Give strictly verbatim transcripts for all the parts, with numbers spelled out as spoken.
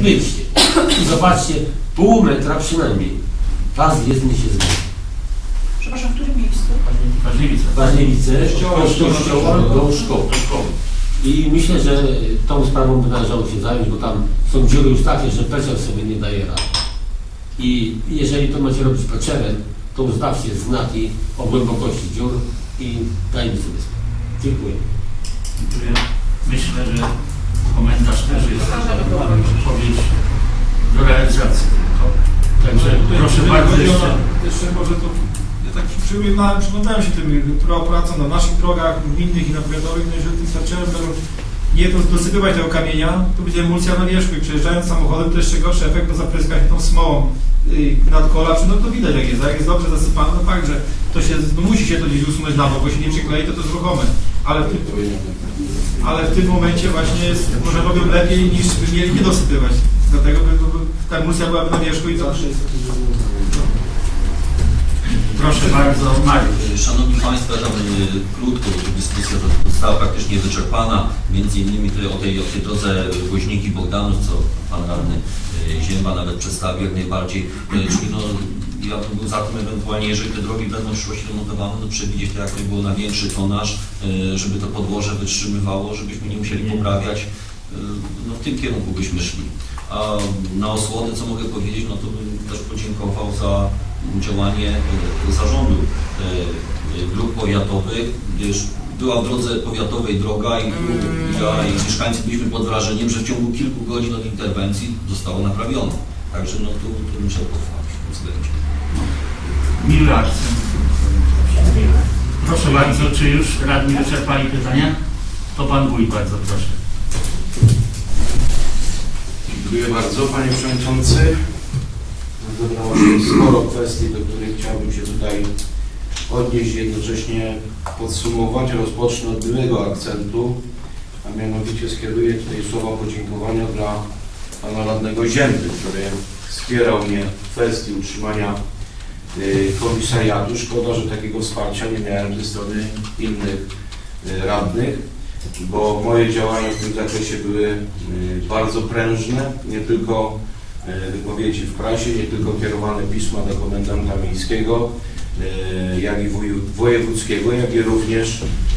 wyjdźcie i zobaczcie, pół metra przynajmniej. Pas jezdny się zgadza. Przepraszam, w którym miejscu? Ważniewice. Ważniewice, od kościoła do szkoły. I myślę, że tą sprawą by należało się zająć, bo tam są dziury już takie, że peciel sobie nie daje rady. I jeżeli to macie robić peczerem, to ustawcie znaki o głębokości dziur i dajmy sobie sprawę. Dziękuję. Dziękuję. Myślę, że komentarz też jest odpowiedź do realizacji. Także proszę bardzo jeszcze. Jeszcze może to, ja tak przypominałem, przyglądałem się tym, która praca na naszych drogach gminnych i na powiatowych, no jeżeli tym starczałem, nie to dosypywać tego kamienia, to będzie emulsja na wierzchu i przejeżdżając samochodem to jeszcze gorszy efekt, bo zapryska się tą smołą nad kolacz, no to widać jak jest, a jak jest dobrze zasypane, no fakt, że to się, no musi się to gdzieś usunąć na bok, bo się nie przyklei, to to jest ruchome. Ale w tym, ale w tym momencie właśnie jest, może robią lepiej niż by mieli nie dosypywać. Dlatego by, by ta emulsja byłaby na wierzchu i zawsze jest. Proszę bardzo, Mariusz. Szanowni Państwo, tam krótko, dyskusja została praktycznie wyczerpana, między innymi tutaj o tej, o tej drodze Woźniki Bogdanów, co Pan Radny Zięba nawet przedstawił jak najbardziej, czyli no, ja bym był za tym ewentualnie, jeżeli te drogi będą w przyszłości remontowane, no przewidzieć to, jak to było na większy tonaż, żeby to podłoże wytrzymywało, żebyśmy nie musieli poprawiać, no w tym kierunku byśmy szli. A na osłony, co mogę powiedzieć, no to bym też podziękował za działanie zarządu dróg powiatowych, gdyż była w drodze powiatowej droga i ja i mieszkańcy byliśmy pod wrażeniem, że w ciągu kilku godzin od interwencji zostało naprawione. Także no tu, tu bym chciał pochwalić w tym względzie. Miły akcent. Proszę bardzo, czy już radni wyczerpali pytania? To Pan Wójt, bardzo proszę. Dziękuję bardzo, Panie Przewodniczący. Zebrało się sporo kwestii, do których chciałbym się tutaj odnieść, jednocześnie podsumować. Rozpocznę od byłego akcentu, a mianowicie skieruję tutaj słowa podziękowania dla Pana Radnego Zięby, który wspierał mnie w kwestii utrzymania komisariatu. Szkoda, że takiego wsparcia nie miałem ze strony innych radnych, bo moje działania w tym zakresie były bardzo prężne, nie tylko wypowiedzi w prasie, nie tylko kierowane pisma do komendanta miejskiego, jak i wojewódzkiego, jak i również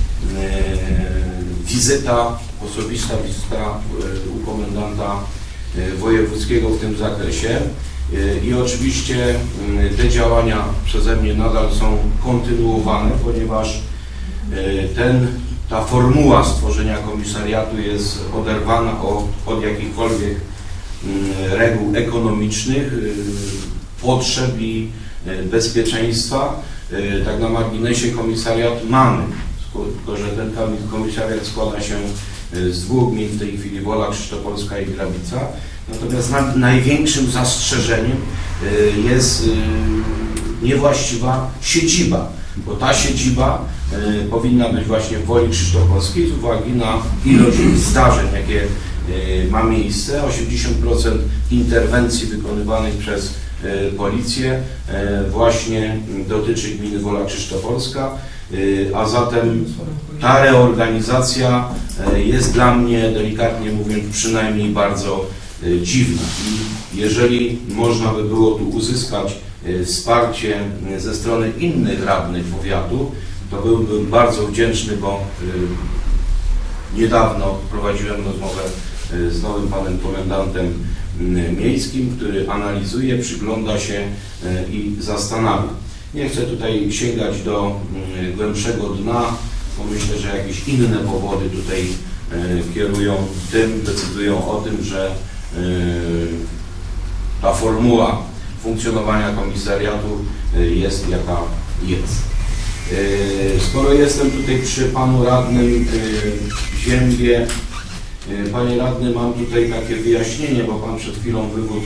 wizyta, osobista wizyta u komendanta wojewódzkiego w tym zakresie. I oczywiście te działania przeze mnie nadal są kontynuowane, ponieważ ten, ta formuła stworzenia komisariatu jest oderwana od, od jakichkolwiek reguł ekonomicznych, potrzeb i bezpieczeństwa. Tak na marginesie komisariat mamy, tylko że ten komisariat składa się z dwóch gmin, w tej chwili Wola Krzyżtopolska i Grabica. Natomiast największym zastrzeżeniem jest niewłaściwa siedziba, bo ta siedziba powinna być właśnie w Woli Krzyżtopolskiej z uwagi na ilość zdarzeń, jakie ma miejsce. osiemdziesiąt procent interwencji wykonywanych przez policję właśnie dotyczy gminy Wola Krzyżtopolska, a zatem ta reorganizacja jest dla mnie, delikatnie mówiąc, przynajmniej bardzo dziwna. I jeżeli można by było tu uzyskać wsparcie ze strony innych radnych powiatu, to byłbym bardzo wdzięczny, bo niedawno prowadziłem rozmowę z nowym panem komendantem miejskim, który analizuje, przygląda się i zastanawia. Nie chcę tutaj sięgać do głębszego dna, bo myślę, że jakieś inne powody tutaj kierują tym, decydują o tym, że ta formuła funkcjonowania komisariatu jest jaka jest. Skoro jestem tutaj przy panu radnym Ziębie, panie radny, mam tutaj takie wyjaśnienie, bo pan przed chwilą wywód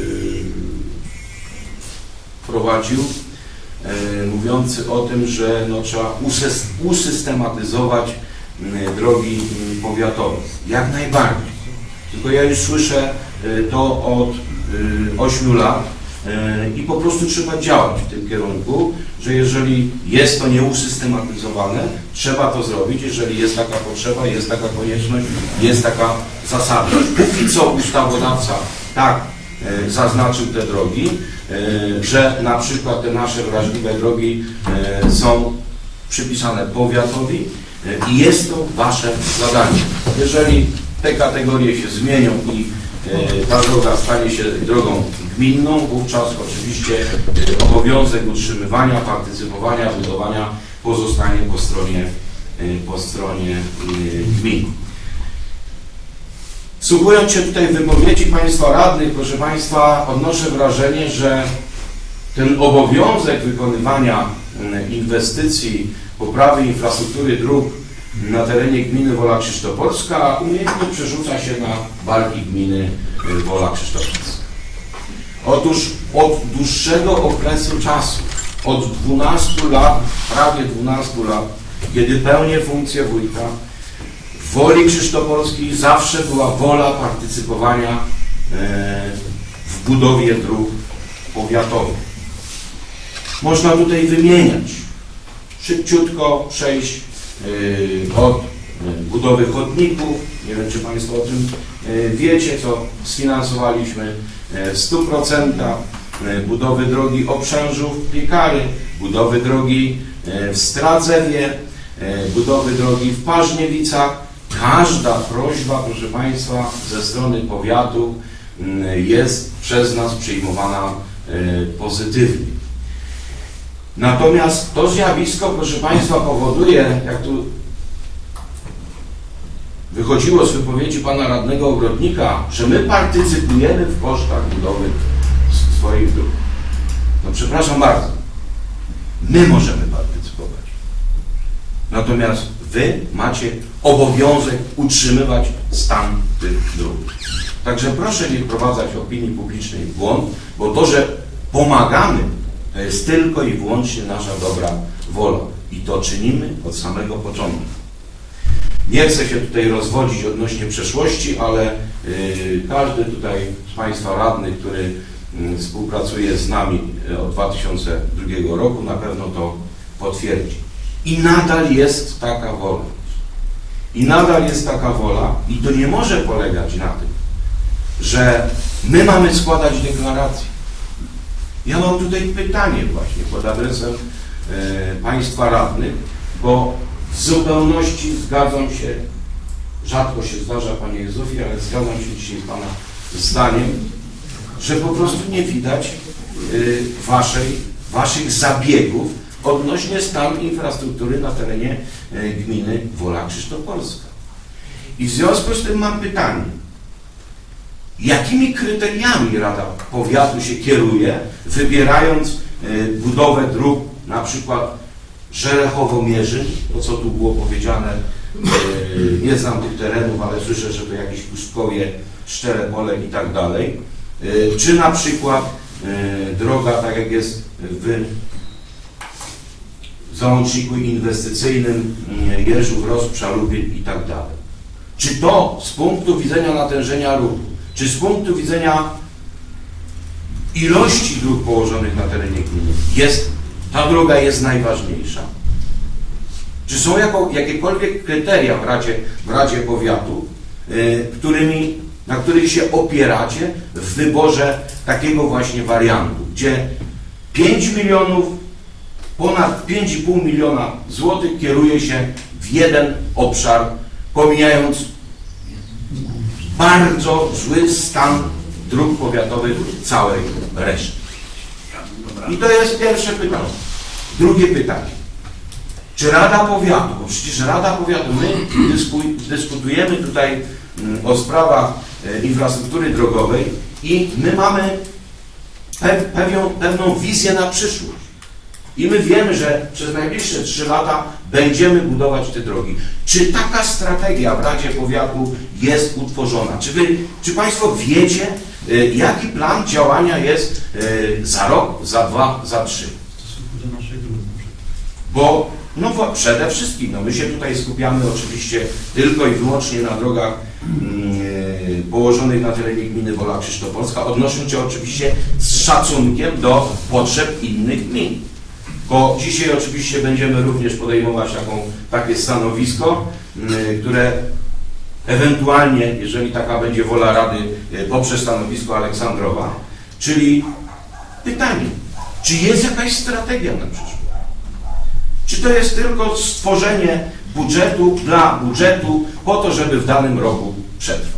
prowadził, mówiący o tym, że no, trzeba usystematyzować drogi powiatowe. Jak najbardziej. Tylko ja już słyszę to od ośmiu lat i po prostu trzeba działać w tym kierunku, że jeżeli jest to nieusystematyzowane, trzeba to zrobić, jeżeli jest taka potrzeba, jest taka konieczność, jest taka zasadność. Póki co ustawodawca tak e, zaznaczył te drogi, e, że na przykład te nasze wrażliwe drogi e, są przypisane powiatowi e, i jest to wasze zadanie. Jeżeli te kategorie się zmienią i e, ta droga stanie się drogą gminną, wówczas oczywiście e, obowiązek utrzymywania, partycypowania, budowania pozostanie po stronie, e, po stronie e, gmin. Słuchując się tutaj wypowiedzi Państwa radnych, proszę Państwa, odnoszę wrażenie, że ten obowiązek wykonywania inwestycji, poprawy infrastruktury dróg na terenie gminy Wola Krzyżtopolska umiejętnie przerzuca się na barki gminy Wola Krzyżtopolska. Otóż od dłuższego okresu czasu, od dwunastu lat, prawie dwunastu lat, kiedy pełnię funkcję wójta, w Woli Krzyżtopolskiej zawsze była wola partycypowania w budowie dróg powiatowych. Można tutaj wymieniać, szybciutko przejść od budowy chodników. Nie wiem, czy Państwo o tym wiecie, co sfinansowaliśmy w stu procentach, budowy drogi Obrzężów Piekary, budowy drogi w Stradzewie, budowy drogi w Paźniewicach. Każda prośba, proszę Państwa, ze strony powiatu jest przez nas przyjmowana pozytywnie. Natomiast to zjawisko, proszę Państwa, powoduje, jak tu wychodziło z wypowiedzi pana radnego Ogrodnika, że my partycypujemy w kosztach budowy swoich dróg. No przepraszam bardzo, my możemy partycypować. Natomiast wy macie obowiązek utrzymywać stan tych dróg. Także proszę nie wprowadzać opinii publicznej w błąd, bo to, że pomagamy, to jest tylko i wyłącznie nasza dobra wola. I to czynimy od samego początku. Nie chcę się tutaj rozwodzić odnośnie przeszłości, ale yy, każdy tutaj z Państwa radnych, który yy, współpracuje z nami od dwa tysiące drugiego roku, na pewno to potwierdzi. I nadal jest taka wola. I nadal jest taka wola i to nie może polegać na tym, że my mamy składać deklaracje. Ja mam tutaj pytanie właśnie pod adresem e, Państwa radnych, bo w zupełności zgadzam się, rzadko się zdarza, Panie Józefie, ale zgadzam się dzisiaj z Pana zdaniem, że po prostu nie widać y, waszej, waszych zabiegów odnośnie stanu infrastruktury na terenie y, gminy Wola Krzyżtopolska. I w związku z tym mam pytanie, jakimi kryteriami Rada Powiatu się kieruje, wybierając y, budowę dróg, na przykład Żerechowo-Mierzyn, to co tu było powiedziane, y, nie znam tych terenów, ale słyszę, że to jakieś Pustkowie, Szczere Pole i tak dalej, y, czy na przykład y, droga, tak jak jest w załączniku inwestycyjnym y, Jeżów, Rozprza, Lubień i tak dalej. Czy to z punktu widzenia natężenia ruchu, czy z punktu widzenia ilości dróg położonych na terenie gminy jest, ta droga jest najważniejsza? Czy są jako, jakiekolwiek kryteria w Radzie, w Radzie Powiatu, yy, którymi, na których się opieracie w wyborze takiego właśnie wariantu, gdzie pięć milionów, ponad pięć i pół miliona złotych kieruje się w jeden obszar, pomijając bardzo zły stan dróg powiatowych całej reszty. I to jest pierwsze pytanie. Drugie pytanie. Czy Rada Powiatu, bo przecież Rada Powiatu, my dyskutujemy tutaj o sprawach infrastruktury drogowej i my mamy pewną, pewną wizję na przyszłość. I my wiemy, że przez najbliższe trzy lata będziemy budować te drogi. Czy taka strategia w Radzie Powiatu jest utworzona? Czy, wy, czy Państwo wiecie, jaki plan działania jest za rok, za dwa, za trzy? Bo no przede wszystkim, no my się tutaj skupiamy oczywiście tylko i wyłącznie na drogach yy, położonych na terenie gminy Wola Krzyżtopolska, odnosząc się oczywiście z szacunkiem do potrzeb innych gmin. Bo dzisiaj oczywiście będziemy również podejmować taką, takie stanowisko, yy, które ewentualnie, jeżeli taka będzie wola Rady, poprze stanowisko Aleksandrowa. Czyli pytanie, czy jest jakaś strategia na przyszłość? Czy to jest tylko stworzenie budżetu dla budżetu po to, żeby w danym roku przetrwać?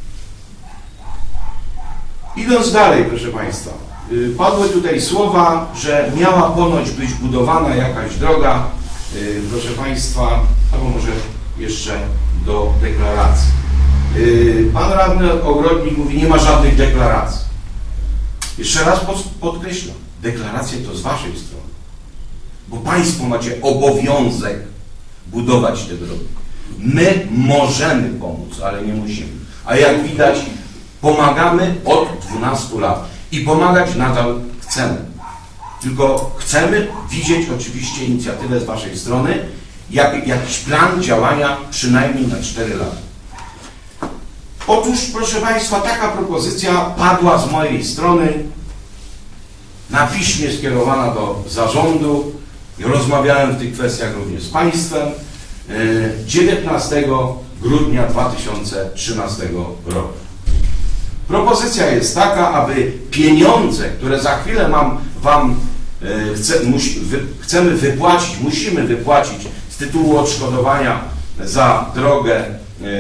Idąc dalej, proszę Państwa, padły tutaj słowa, że miała ponoć być budowana jakaś droga, proszę Państwa, albo może jeszcze do deklaracji. Pan radny Ogrodnik mówi, nie ma żadnych deklaracji. Jeszcze raz podkreślam, deklaracje to z Waszej strony, bo Państwo macie obowiązek budować te drogi. My możemy pomóc, ale nie musimy. A jak widać, pomagamy od dwunastu lat i pomagać nadal chcemy. Tylko chcemy widzieć oczywiście inicjatywę z Waszej strony, jak, jakiś plan działania przynajmniej na cztery lata. Otóż, proszę Państwa, taka propozycja padła z mojej strony, na piśmie skierowana do zarządu. Rozmawiałem w tych kwestiach również z Państwem dziewiętnastego grudnia dwa tysiące trzynastego roku. Propozycja jest taka, aby pieniądze, które za chwilę mam, Wam chce, musi, wy, chcemy wypłacić, musimy wypłacić z tytułu odszkodowania za drogę e,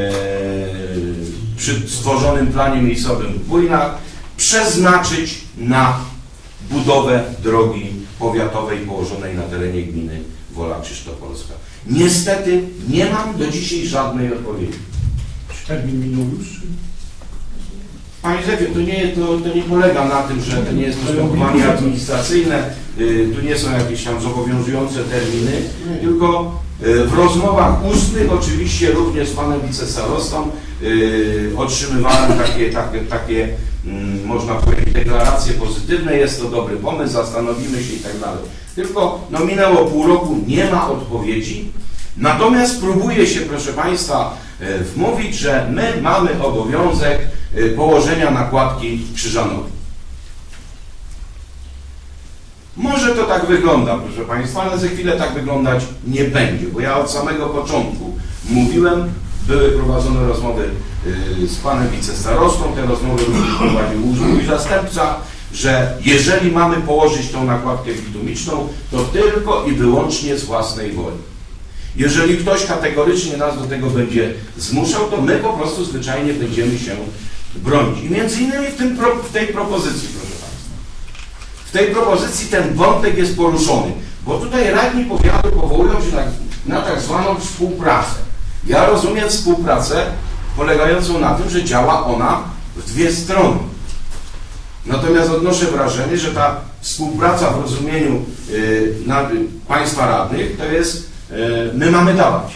przy stworzonym planie miejscowym w Bujnach, przeznaczyć na budowę drogi powiatowej położonej na terenie gminy Wola Krzyżtopolska. Niestety nie mam do dzisiaj żadnej odpowiedzi. Czy termin minął już? Panie Zefie, to nie, to, to nie polega na tym, że to nie jest postępowanie administracyjne, y, tu nie są jakieś tam zobowiązujące terminy, tylko y, w rozmowach ustnych, oczywiście również z panem wicestarostą, y, otrzymywałem takie, takie, takie y, można powiedzieć, deklaracje pozytywne, jest to dobry pomysł, zastanowimy się i tak dalej. Tylko no, minęło pół roku, nie ma odpowiedzi, natomiast próbuje się, proszę Państwa, y, wmówić, że my mamy obowiązek położenia nakładki krzyżanowej. Może to tak wygląda, proszę Państwa, ale za chwilę tak wyglądać nie będzie, bo ja od samego początku mówiłem, były prowadzone rozmowy z panem wicestarostą, te rozmowy również prowadził mój zastępca, że jeżeli mamy położyć tą nakładkę bitumiczną, to tylko i wyłącznie z własnej woli. Jeżeli ktoś kategorycznie nas do tego będzie zmuszał, to my po prostu zwyczajnie będziemy się bronić. I między innymi w, tym, w tej propozycji, proszę Państwa, w tej propozycji ten wątek jest poruszony, bo tutaj radni powiatu powołują się na, na tak zwaną współpracę. Ja rozumiem współpracę polegającą na tym, że działa ona w dwie strony. Natomiast odnoszę wrażenie, że ta współpraca w rozumieniu yy, na, yy, państwa radnych to jest yy, my mamy dawać.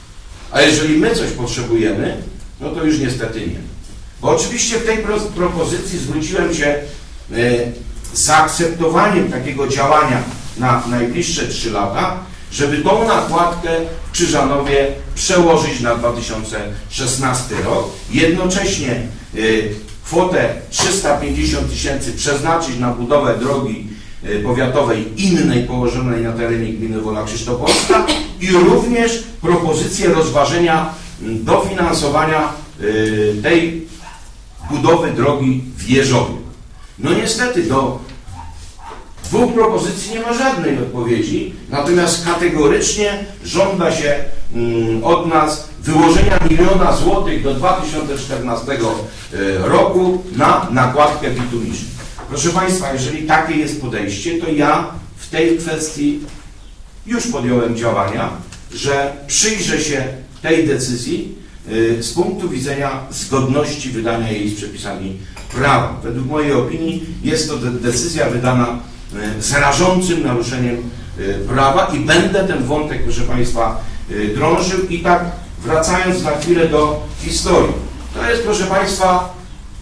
A jeżeli my coś potrzebujemy, no to już niestety nie. Bo oczywiście w tej pro, propozycji zwróciłem się y, z zaakceptowaniem takiego działania na najbliższe trzy lata, żeby tą nakładkę w Krzyżanowie przełożyć na dwa tysiące szesnasty rok. Jednocześnie y, kwotę trzysta pięćdziesiąt tysięcy przeznaczyć na budowę drogi y, powiatowej innej położonej na terenie gminy Wola Krzyżtopolska i również propozycję rozważenia y, dofinansowania y, tej budowy drogi w Jeżowie. No niestety do dwóch propozycji nie ma żadnej odpowiedzi, natomiast kategorycznie żąda się mm, od nas wyłożenia miliona złotych do dwa tysiące czternastego roku na nakładkę bitumiczną. Proszę Państwa, jeżeli takie jest podejście, to ja w tej kwestii już podjąłem działania, że przyjrzę się tej decyzji z punktu widzenia zgodności wydania jej z przepisami prawa. Według mojej opinii jest to decyzja wydana z rażącym naruszeniem prawa i będę ten wątek, proszę Państwa, drążył. I tak wracając na chwilę do historii. To jest, proszę Państwa,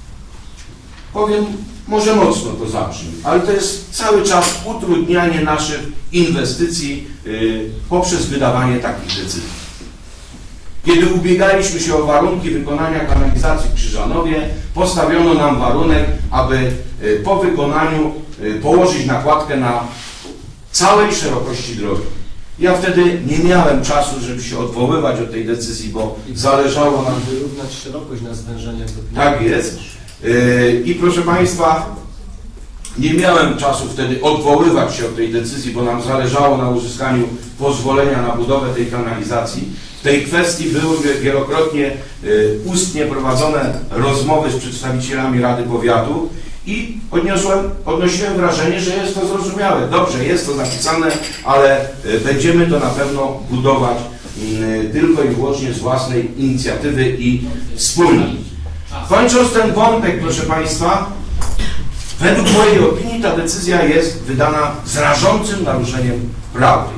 powiem, może mocno to zabrzmi, ale to jest cały czas utrudnianie naszych inwestycji poprzez wydawanie takich decyzji. Kiedy ubiegaliśmy się o warunki wykonania kanalizacji w Krzyżanowie, postawiono nam warunek, aby po wykonaniu położyć nakładkę na całej szerokości drogi. Ja wtedy nie miałem czasu, żeby się odwoływać od tej decyzji, bo zależało nam... Wyrównać szerokość na zwężeniach do Tak jest. Yy, I proszę Państwa, nie miałem czasu wtedy odwoływać się od tej decyzji, bo nam zależało na uzyskaniu pozwolenia na budowę tej kanalizacji. W tej kwestii były wielokrotnie yy, ustnie prowadzone rozmowy z przedstawicielami Rady Powiatu i odniosłem, odnosiłem wrażenie, że jest to zrozumiałe. Dobrze, jest to napisane, ale yy, będziemy to na pewno budować yy, tylko i wyłącznie z własnej inicjatywy i wspólnie. Kończąc ten wątek, proszę Państwa, według mojej opinii ta decyzja jest wydana z rażącym naruszeniem prawa.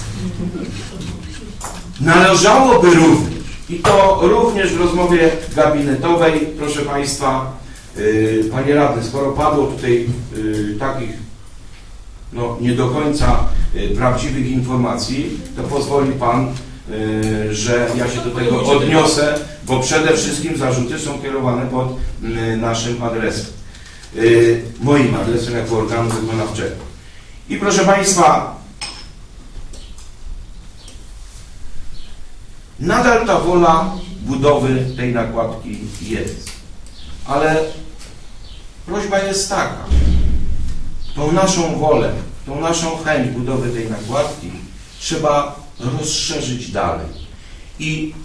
Należałoby również, i to również w rozmowie gabinetowej, proszę Państwa, yy, Panie Radny, skoro padło tutaj yy, takich no, nie do końca yy, prawdziwych informacji, to pozwoli Pan, yy, że ja się do tego odniosę, bo przede wszystkim zarzuty są kierowane pod yy, naszym adresem, yy, moim adresem jako organu wykonawczego. I proszę Państwa, nadal ta wola budowy tej nakładki jest, ale prośba jest taka, tą naszą wolę, tą naszą chęć budowy tej nakładki trzeba rozszerzyć dalej. I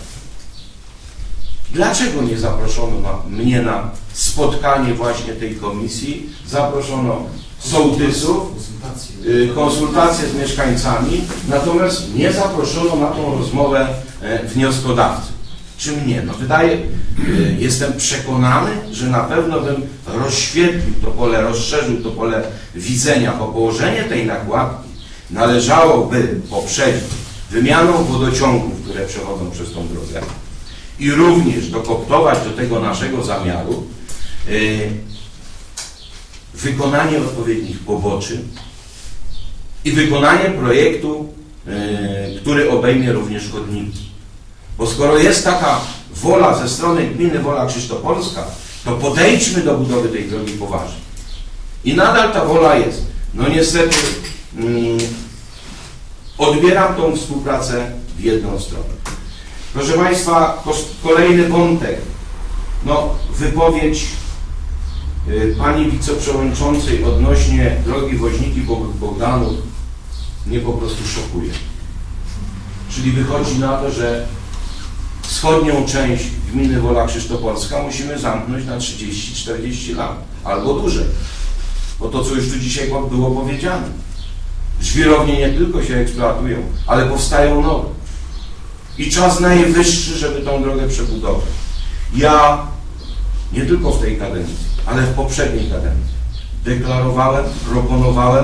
dlaczego nie zaproszono na, mnie na spotkanie właśnie tej komisji? Zaproszono sołtysów, y, konsultacje z mieszkańcami, natomiast nie zaproszono na tą rozmowę e, wnioskodawców. Czy mnie? No wydaje, y, jestem przekonany, że na pewno bym rozświetlił to pole, rozszerzył to pole widzenia, bo położenie tej nakładki należałoby poprzedzić wymianą wodociągów, które przechodzą przez tą drogę i również dokoptować do tego naszego zamiaru y, wykonanie odpowiednich poboczy i wykonanie projektu, y, który obejmie również chodniki. Bo skoro jest taka wola ze strony gminy Wola Krzyżtopolska, to podejdźmy do budowy tej drogi poważnie. I nadal ta wola jest. No niestety mm, odbieram tą współpracę w jedną stronę. Proszę Państwa, kolejny wątek. No, wypowiedź y, Pani Wiceprzewodniczącej odnośnie drogi Woźniki Bogdanów mnie po prostu szokuje. Czyli wychodzi na to, że wschodnią część gminy Wola Krzyżtopolska musimy zamknąć na trzydzieści czterdzieści lat, albo dłużej. Bo to, co już tu dzisiaj było powiedziane. Żwirownie nie tylko się eksploatują, ale powstają nowe. I czas najwyższy, żeby tą drogę przebudować. Ja nie tylko w tej kadencji, ale w poprzedniej kadencji deklarowałem, proponowałem,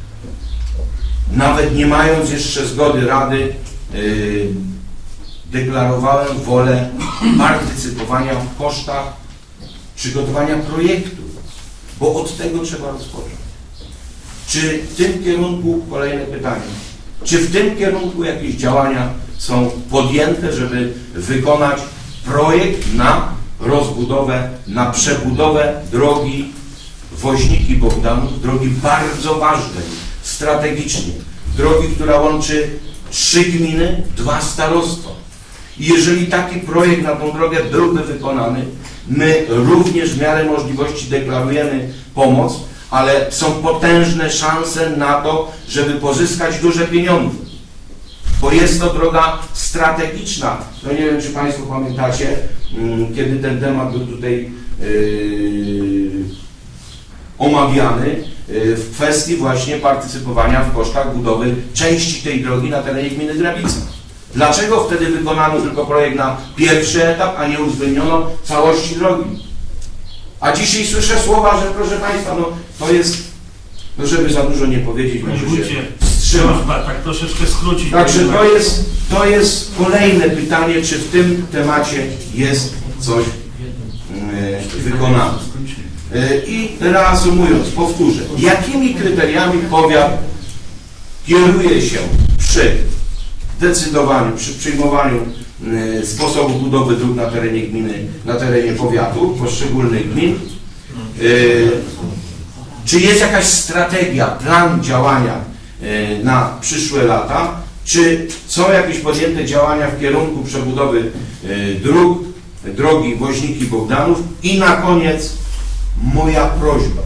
nawet nie mając jeszcze zgody Rady, yy, deklarowałem wolę partycypowania w kosztach przygotowania projektu, bo od tego trzeba rozpocząć. Czy w tym kierunku, kolejne pytanie, czy w tym kierunku jakieś działania są podjęte, żeby wykonać projekt na rozbudowę, na przebudowę drogi Woźniki Bogdanów, drogi bardzo ważnej, strategicznie, drogi, która łączy trzy gminy, dwa starostwa. I jeżeli taki projekt na tą drogę byłby wykonany, my również w miarę możliwości deklarujemy pomoc, ale są potężne szanse na to, żeby pozyskać duże pieniądze. Bo jest to droga strategiczna. No nie wiem, czy Państwo pamiętacie, kiedy ten temat był tutaj yy, omawiany w kwestii właśnie partycypowania w kosztach budowy części tej drogi na terenie gminy Grabica. Dlaczego wtedy wykonano tylko projekt na pierwszy etap, a nie uwzględniono całości drogi? A dzisiaj słyszę słowa, że proszę Państwa, no to jest, no żeby za dużo nie powiedzieć, może się wstrzymać. Tak troszeczkę skrócić. Także to jest, to jest kolejne pytanie, czy w tym temacie jest coś yy, wykonane. Yy, I reasumując, powtórzę, jakimi kryteriami powiat kieruje się przy decydowaniu, przy przyjmowaniu y, sposobu budowy dróg na terenie gminy, na terenie powiatu, poszczególnych gmin. Y, czy jest jakaś strategia, plan działania y, na przyszłe lata? Czy są jakieś podjęte działania w kierunku przebudowy y, dróg, drogi Woźniki-Bogdanów? I na koniec moja prośba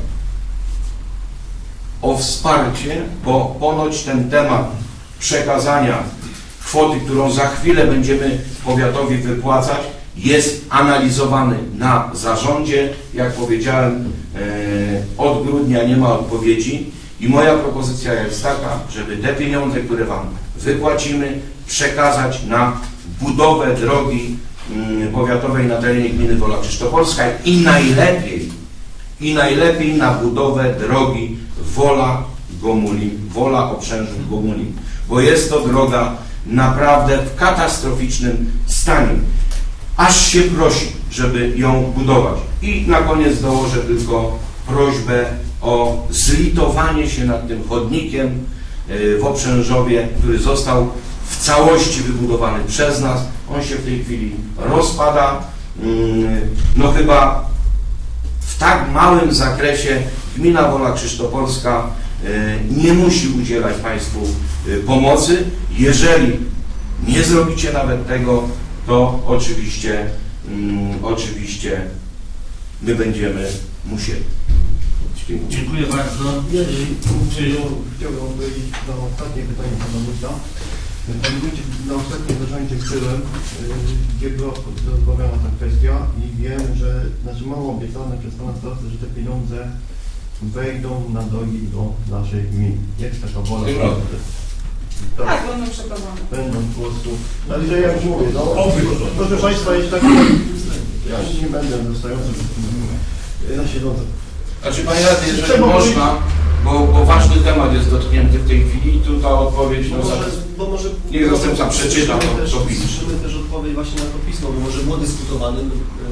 o wsparcie, bo ponoć ten temat przekazania kwoty, którą za chwilę będziemy powiatowi wypłacać, jest analizowany na zarządzie. Jak powiedziałem, e, od grudnia nie ma odpowiedzi i moja propozycja jest taka, żeby te pieniądze, które Wam wypłacimy, przekazać na budowę drogi mm, powiatowej na terenie gminy Wola Krzysztopolska i najlepiej, i najlepiej na budowę drogi Wola Gomulin, Wola Obrzężów Gomulin, bo jest to droga naprawdę w katastroficznym stanie. Aż się prosi, żeby ją budować. I na koniec dołożę tylko prośbę o zlitowanie się nad tym chodnikiem w Obrzężowie, który został w całości wybudowany przez nas. On się w tej chwili rozpada. No chyba w tak małym zakresie gmina Wola Krzysztopolska nie musi udzielać Państwu pomocy. Jeżeli nie zrobicie nawet tego, to oczywiście, mm, oczywiście my będziemy musieli. Dziękuję. Dziękuję bardzo. Ja Czy... chciałbym odpowiedzieć na ostatnie pytanie pana Wójta. Panie Wójcie, na ostatnim zarządzie byłem, gdzie była rozmawiana ta kwestia i wiem, że, znaczy mam obiecane przez pana starostę, że te pieniądze wejdą na drogi do naszej gminy. Jest taka wola. Tak, tak, będą przekazane. Będą po prostu. Także jak mówię, no, proszę Państwa, jest taki, ja nie będę zostający na siedzący. Znaczy Panie Radny, jeżeli można, bo, bo ważny temat jest dotknięty w tej chwili i tu ta odpowiedź, no, Może, bo może niech zastępca przeczyta to, też, to pismo. Słyszymy też odpowiedź właśnie na to pismo, bo może było dyskutowane,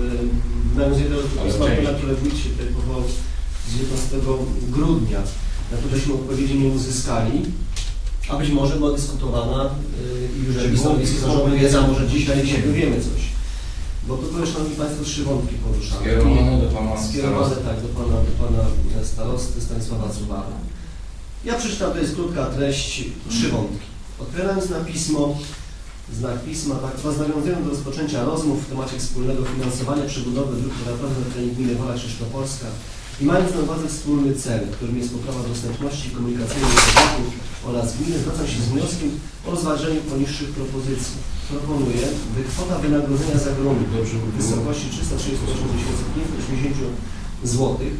yy, nawiązuję do pisma, na które wójt się tutaj powołał z jedenastego grudnia, na któreśmy odpowiedzi nie uzyskali, a być może była dyskutowana yy, i już jakiś stanowisko zarządu jest, a może dzisiaj się dowiemy coś. Bo to były, Szanowni Państwo, trzy wątki poruszane. Skierowane do Pana Skierowane, starosty. tak, do Pana, do pana starosty Stanisława Cubara. Ja przeczytam, to jest krótka treść, trzy wątki. Otwierając na pismo, znak pisma, tak, was nawiązując do rozpoczęcia rozmów w temacie wspólnego finansowania przebudowy dróg powiatowych na terenie gminy Wola Krzysztopolska i mając na uwadze wspólny cel, którym jest poprawa dostępności komunikacyjnej powiatu oraz gminy, zwracam się z wnioskiem o rozważenie poniższych propozycji. Proponuję, by kwota wynagrodzenia za grunt w wysokości trzysta trzydzieści osiem tysięcy pięćset osiemdziesiąt złotych,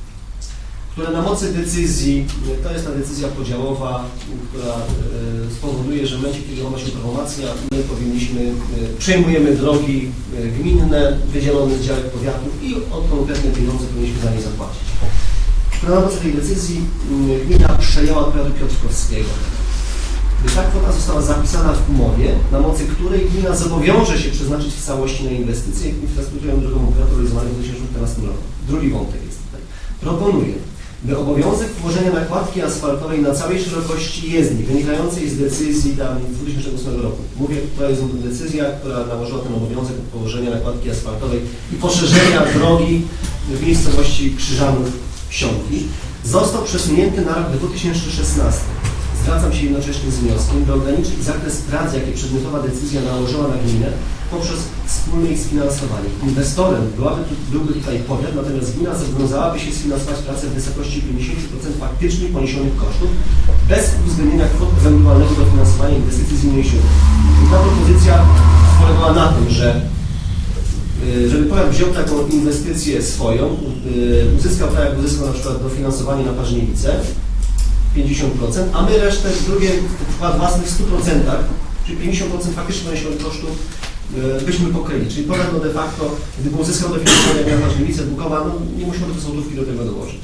która na mocy decyzji, to jest ta decyzja podziałowa, która e, spowoduje, że w momencie, kiedy ma się promocja, my powinniśmy, e, przejmujemy drogi e, gminne wydzielone z działek powiatu i od konkretne pieniądze powinniśmy za nie zapłacić. Na mocy tej decyzji e, gmina przejęła od powiatu piotrkowskiego. Gdy ta kwota została zapisana w umowie, na mocy której gmina zobowiąże się przeznaczyć w całości na inwestycje w infrastrukturę drogową powiatu realizowaną w dwa tysiące czternastym roku. Drugi wątek jest tutaj. Proponuję, by obowiązek włożenia nakładki asfaltowej na całej szerokości jezdni, wynikającej z decyzji tam z dwa tysiące ósmego roku. Mówię, to jest decyzja, która nałożyła ten obowiązek położenia nakładki asfaltowej i poszerzenia drogi w miejscowości Krzyżanów-Siąki, został przesunięty na rok dwa tysiące szesnasty. Zwracam się jednocześnie z wnioskiem, by ograniczyć zakres prac, jakie przedmiotowa decyzja nałożyła na gminę poprzez wspólne ich sfinansowanie. Inwestorem byłaby, byłby tutaj powiat, natomiast gmina zobowiązałaby się sfinansować pracę w wysokości pięćdziesiąt procent faktycznie poniesionych kosztów, bez uwzględnienia kwot ewentualnego dofinansowania inwestycji z innej źródeł. I ta propozycja polegała na tym, że żeby powiat wziął taką inwestycję swoją, uzyskał tak jak uzyskał na przykład dofinansowanie na Paźniewice, pięćdziesiąt procent, a my resztę, drugie wkład własny w stu procentach, czyli pięćdziesiąt procent faktycznie poniesionych kosztów yy, byśmy pokryli. Czyli powiat no de facto, gdyby uzyskał dofinansowanie na Paźniewice, Bukowa, no nie musiałby te złotówki do tego dołożyć.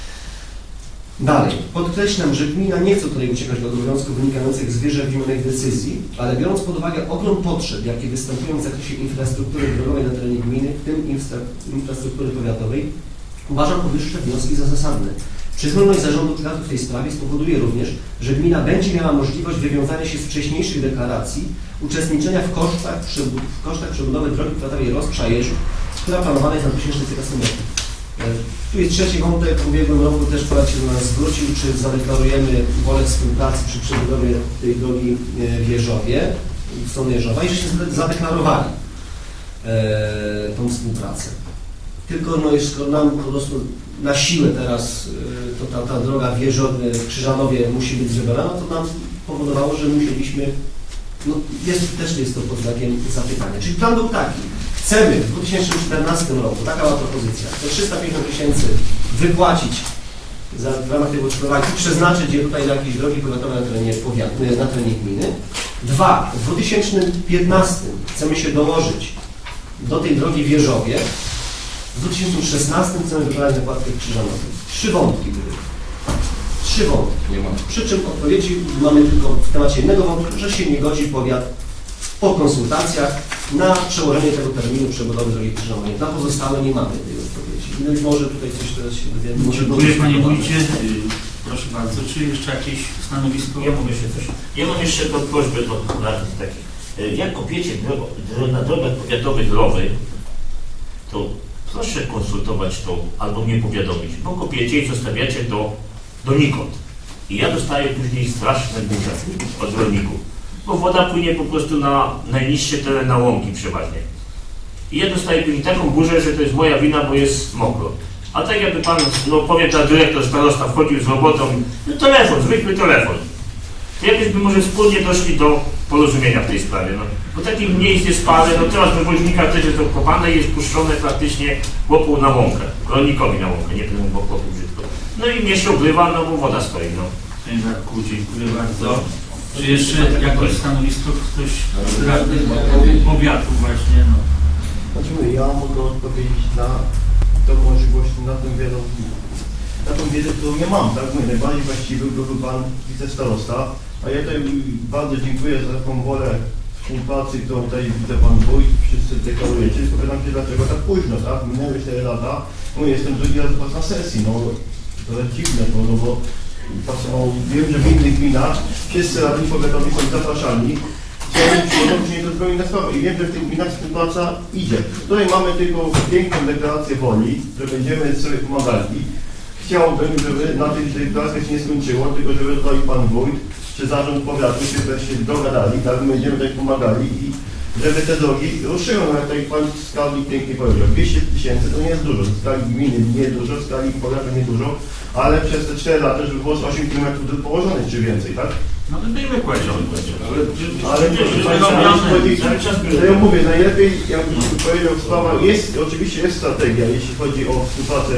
Dalej, podkreślam, że gmina nie chce tutaj uciekać do obowiązków wynikających z wyżej wymienionych decyzji, ale biorąc pod uwagę ogrom potrzeb, jakie występują w zakresie infrastruktury drogowej na terenie gminy, w tym infra infrastruktury powiatowej, uważam powyższe wnioski za zasadne. Przychylność zarządu powiatu w tej sprawie spowoduje również, że gmina będzie miała możliwość wywiązania się z wcześniejszych deklaracji, uczestniczenia w kosztach, w kosztach przebudowy drogi powiatowej Rozprza-Jeżów, która planowana jest na dwa tysiące czternastym roku. Tu jest trzeci wątek. W ubiegłym roku też powiat się do nas zwrócił, czy zadeklarujemy wolę współpracy przy przebudowie tej drogi w Jeżowie, w stronę Jeżowa, i żeśmy zadeklarowali e, tą współpracę. Tylko no, skoro nam po prostu na siłę teraz to ta, ta droga w Jeżowie, w Krzyżanowie musi być zrobiona, no to nam powodowało, że musieliśmy, no jest, też jest to pod znakiem zapytania. Czyli plan był taki, chcemy w dwa tysiące czternastym roku, taka była propozycja, te trzysta pięćdziesiąt tysięcy wypłacić za, w ramach tego odszkodowania i przeznaczyć je tutaj na jakieś drogi powiatowe na terenie, powiat, na terenie gminy. Dwa, w dwa tysiące piętnastym chcemy się dołożyć do tej drogi w Jeżowie. W dwa tysiące szesnastym chcemy wykonać nakładkę w Krzyżanowie. Trzy wątki były. Trzy wątki. Nie ma. Przy czym odpowiedzi mamy tylko w temacie jednego wątku, że się nie godzi powiat po konsultacjach na przełożenie tego terminu przebudowy drogi krzyżowej. Na pozostałe nie mamy tej odpowiedzi. No i może tutaj coś teraz się dowiemy. Może Dziękuję Panie Wójcie. Proszę bardzo. Czy jeszcze jakieś stanowisko? Ja mogę się coś. Ja mam jeszcze tylko prośbę do radnych takich. Jak kopiecie drogę, na drogach powiatowych rowy, to proszę konsultować to albo mnie powiadomić, bo kopiecie i zostawiacie do, donikąd. I ja dostaję później straszne burzę od rolników, bo woda płynie po prostu na najniższe tereny, na łąki przeważnie. I ja dostaję później taką burzę, że to jest moja wina, bo jest mokro. A tak jakby pan, no powie ta dyrektor, starosta wchodził z robotą, no telefon, zwykły telefon. To jakbyśmy może wspólnie doszli do porozumienia w tej sprawie. No. Bo takich miejsc jest parę, no teraz we Woźnikach też jest to kopane i jest puszczone praktycznie łopą na łąkę, rolnikowi na łąkę, nie temu łopą brzydko. No i mnie się obrywa, no bo woda stoi. No. Panie Darku, dziękuję bardzo. Czy jeszcze jakieś stanowisko ktoś z radnych powiatu właśnie? No. Znaczy, ja mogę odpowiedzieć na tą możliwość, na tę wiedzę, na tą wiedzę, którą nie mam, tak? Mój najbardziej właściwy byłby pan wicestarosta, a ja tutaj bardzo dziękuję za taką wolę współpracy, którą tutaj widzę pan wójt, wszyscy deklarujecie, tylko pytam się, dlaczego tak późno, tak? Minęły cztery lata, no jestem drugi raz na sesji, no to jest dziwne, no, no bo no, wiem, że w innych gminach wszyscy radni powiatowi są zapraszani, chciałbym przygotować się do zupełnie inna sprawa i wiem, że w tych gminach współpraca idzie. Tutaj mamy tylko piękną deklarację woli, że będziemy sobie pomagali. Chciałbym, żeby na tej deklaracjach się nie skończyło, tylko żeby tutaj pan wójt czy zarząd powiatu się też się dogadali, tak, my będziemy tutaj pomagali i żeby te drogi ruszyły, no jak tutaj pan skali pięknie powiedział, dwieście tysięcy to nie jest dużo, w skali gminy nie dużo, w skali powiatu nie dużo, ale przez te cztery lata, żeby było osiem kilometrów dróg położonych czy więcej, tak? No to nie wykładził. Ale ja mówię, najlepiej, jakbym powiedział, sprawa jest, oczywiście jest strategia, jeśli chodzi o współpracę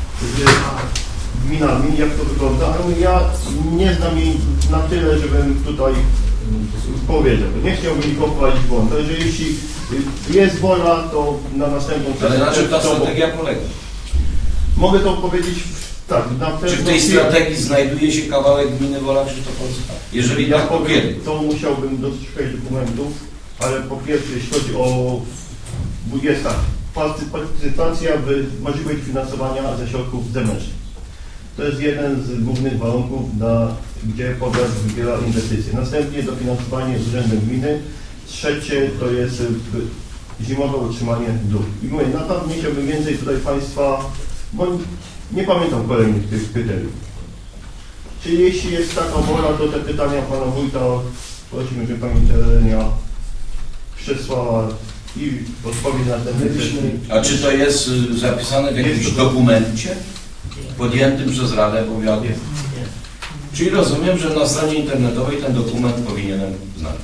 z gminami, jak to wygląda, ale ja nie znam jej na tyle, żebym tutaj powiedział. Nie chciałbym nikogo wprowadzić w błąd. Także jeśli jest wola, to na następną Ale na czym ta strategia polega? Mogę to powiedzieć tak. Na Czy w tej strategii znajduje się kawałek gminy Wola Krzyżanowska? Jeżeli ja tak, to powiem, kiedy? to musiałbym doszukać dokumentów, ale po pierwsze, jeśli chodzi o... jest tak, partycypacja w możliwości finansowania ze środków zewnętrznych. To jest jeden z głównych warunków, na, gdzie powiat wybiera inwestycje. Następnie dofinansowanie z urzędem gminy. Trzecie to jest zimowe utrzymanie dróg. I mówię, naprawdę nie chciałbym więcej tutaj Państwa, bo nie pamiętam kolejnych tych kryteriów. Czyli jeśli jest taka wola, to te pytania Pana Wójta prosimy, żeby Pani Terenia przesłała i odpowiedź na ten pytanie. A czy to jest y, zapisane w jakimś dokumencie podjętym przez Radę Powiatu? Czyli rozumiem, że na stronie internetowej ten dokument powinienem znaleźć.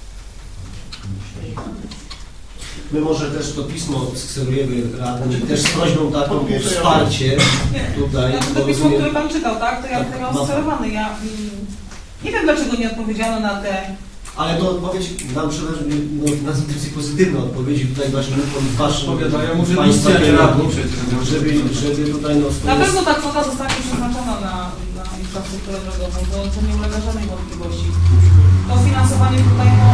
My może też to pismo skserujemy radnym, też z prośbą taką o wsparcie tutaj. Ja to pismo, które Pan czytał, tak? To ja to miałam skserowane. Ja mm, nie wiem, dlaczego nie odpowiedziano na te... Ale to odpowiedź nam przeważnie, no, nas interesuje pozytywne odpowiedzi tutaj właśnie od Waszych Państwa radnych, żeby, żeby tutaj no... Na pewno ta kwota zostanie przeznaczona na, na infrastrukturę drogową, bo to nie ulega żadnej wątpliwości. To finansowanie tutaj, no...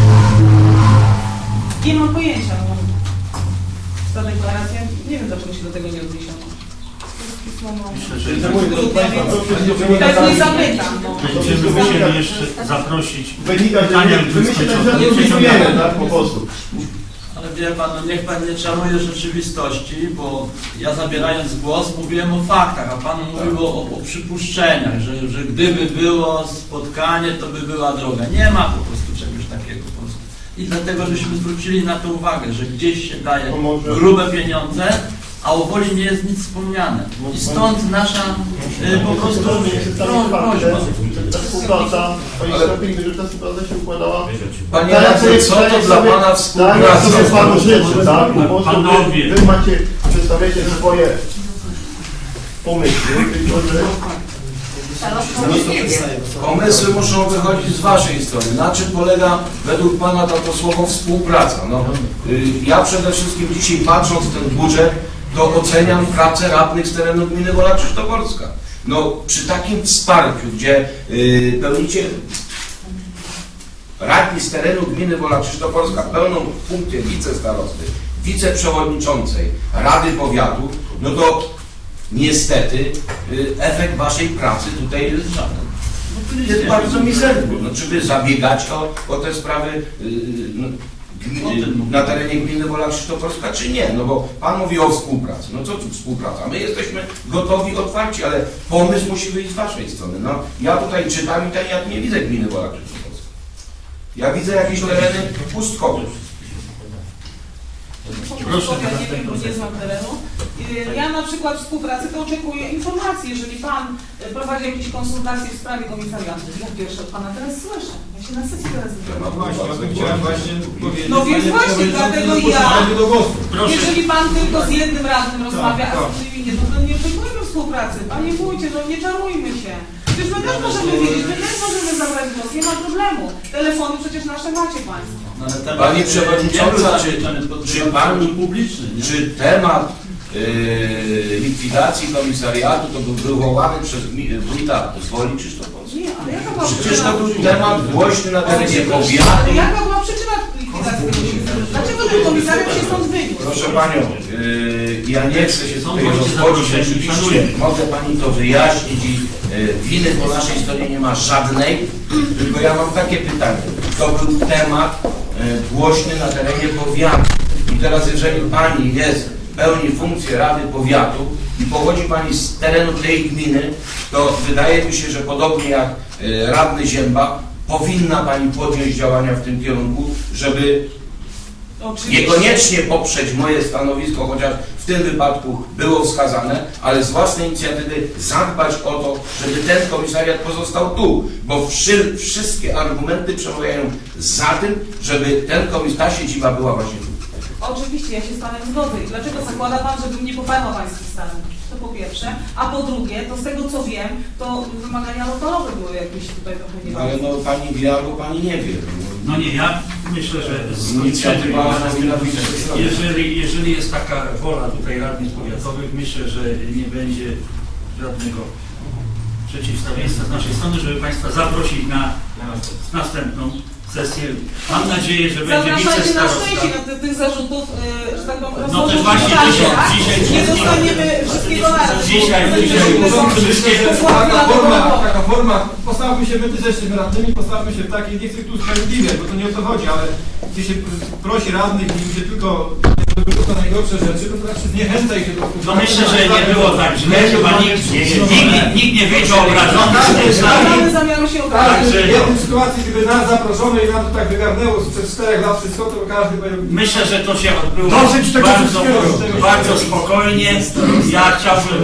Nie mam pojęcia, no. Ta deklaracja, nie wiem, dlaczego się do tego nie odniesiono. Myślę, że teraz nie zapytam, no. będziemy musieli jeszcze zaprosić Wynika, że pytania my się tak nieskończone. zadłużujemy, tak, po prostu. Ale wie pan, no niech pan nie czaruje rzeczywistości, bo ja zabierając głos mówiłem o faktach, a pan mówił o, o przypuszczeniach, że, że gdyby było spotkanie, to by była droga. Nie ma po prostu czegoś takiego po prostu. I dlatego żeśmy zwrócili na to uwagę, że gdzieś się daje grube pieniądze, a o Woli nie jest nic wspomniane. I stąd nasza y, po prostu prośba. Ta współpraca, to jest lepiej, gdyby ta współpraca się układała. Panie radny, co to dla pana współpraca? Tak, ja sobie panu życzę, tak? Bo Panowie. wy, wy macie, przedstawiacie swoje pomysły, tylko że... Pomysły muszą wychodzić z waszej strony. Na czym polega według pana to słowo współpraca? No, y, ja przede wszystkim dzisiaj patrząc ten budżet, to oceniam pracę radnych z terenu gminy Wola Krzysztoforska. No, przy takim wsparciu, gdzie y, pełnicie radni z terenu gminy Wola Krzysztoforska pełną funkcję wicestarosty, wiceprzewodniczącej Rady Powiatu, no to niestety y, efekt waszej pracy tutaj jest żaden. Jest bardzo mizerny. No, czy wy zabiegacie o, o te sprawy y, no, gminy, na terenie gminy Wola Krzysztoforska, czy nie? No bo pan mówi o współpracy. No co tu współpraca? My jesteśmy gotowi, otwarci, ale pomysł musi wyjść z waszej strony. No, ja tutaj czytam i tak jak nie widzę gminy Wola Krzysztoforska. Ja widzę jakieś tereny pustkowe. Proszę, ja nie wiem, bo nie znam terenu. Ja na przykład współpracy to oczekuję informacji, jeżeli pan prowadzi jakieś konsultacje w sprawie komisariatu. Ja pierwsze od pana teraz słyszę. Ja się na sesji teraz No właśnie, ja bym chciałem właśnie powiedzieć. No więc właśnie, dlatego ja, do głosu. jeżeli pan tylko z jednym radnym rozmawia, tak, a z drugim nie, no to nie oczekujemy współpracy. Panie wójcie, no nie czarujmy się. Przecież my też możemy wiedzieć, my też możemy zabrać głos, nie ma problemu. Telefony przecież nasze macie państwo. No, Pani przewodnicząca, czy, czy pan, publiczny, czy temat yy, likwidacji komisariatu to był wywołany przez wójta z Woli Krzysztoforskiej? Nie, ale jaka była Przecież przyczyna? to był temat głośny na terenie powiatu. Ale jaka była przyczyna likwidacji tego komisariatu? Dlaczego ten komisariat się stąd wyniósł? Proszę panią, yy, ja nie chcę się tutaj rozwodzić, rzeczywiście mogę pani to wyjaśnić i yy, winy po naszej stronie nie ma żadnej, tylko ja mam takie pytanie. To był temat yy, głośny na terenie powiatu. I teraz jeżeli pani jest, pełni funkcję Rady Powiatu i pochodzi pani z terenu tej gminy, to wydaje mi się, że podobnie jak yy, radny Zięba, powinna pani podjąć działania w tym kierunku, żeby Oczywiście. niekoniecznie poprzeć moje stanowisko, chociaż w tym wypadku było wskazane, ale z własnej inicjatywy zadbać o to, żeby ten komisariat pozostał tu, bo wszy, wszystkie argumenty przemawiają za tym, żeby ten komis, ta siedziba była właśnie tu. Oczywiście, ja się z panem zgodzę. I dlaczego zakłada pan, żebym nie poparła pańskich starań? To po pierwsze. A po drugie, to z tego co wiem, to wymagania lokalowe były jakieś tutaj trochę nie. Ale no pani wie albo pani nie wie. No nie, ja myślę, że z Inicjatywa powinna być jeżeli, jeżeli jest taka wola tutaj radnych powiatowych, myślę, że nie będzie żadnego przeciwstawieństwa z naszej strony, żeby państwa zaprosić na następną sesję. Mam nadzieję, że będzie Zapraszajcie na wicestarosta. szczęście na tych, tych zarzutów, yy, że tak powiem, No też rozmowów właśnie w czasie, dzisiaj- tak? dzisiaj- nie dostaniemy wszystkiego naraz. Dzisiaj, Bo dzisiaj, będziemy wszystkie- dokładnie Taka na to forma, gotowi. taka forma, postawmy się, my też jesteśmy radnymi, postawmy się w takiej, nie chcę tu sprawiedliwie, bo to nie o to chodzi, ale gdzie się prosi radnych i im się tylko tylko najgorsze rzeczy, to znaczy zniechęca ich do No myślę, że nie było tak źle, chyba nikt, nikt, nikt, nikt nie wyjdzie obrażony z tej Nie sali. mamy zamiaru się obrazić. Każdy Także- w jednej sytuacji, gdyby nas zaproszono i nam to tak wygarnęło przez czterech lat wszystko, to każdy by... Myślę, że to się odbyło Dosyć tego bardzo, wszystkiego. bardzo spokojnie. Ja chciałbym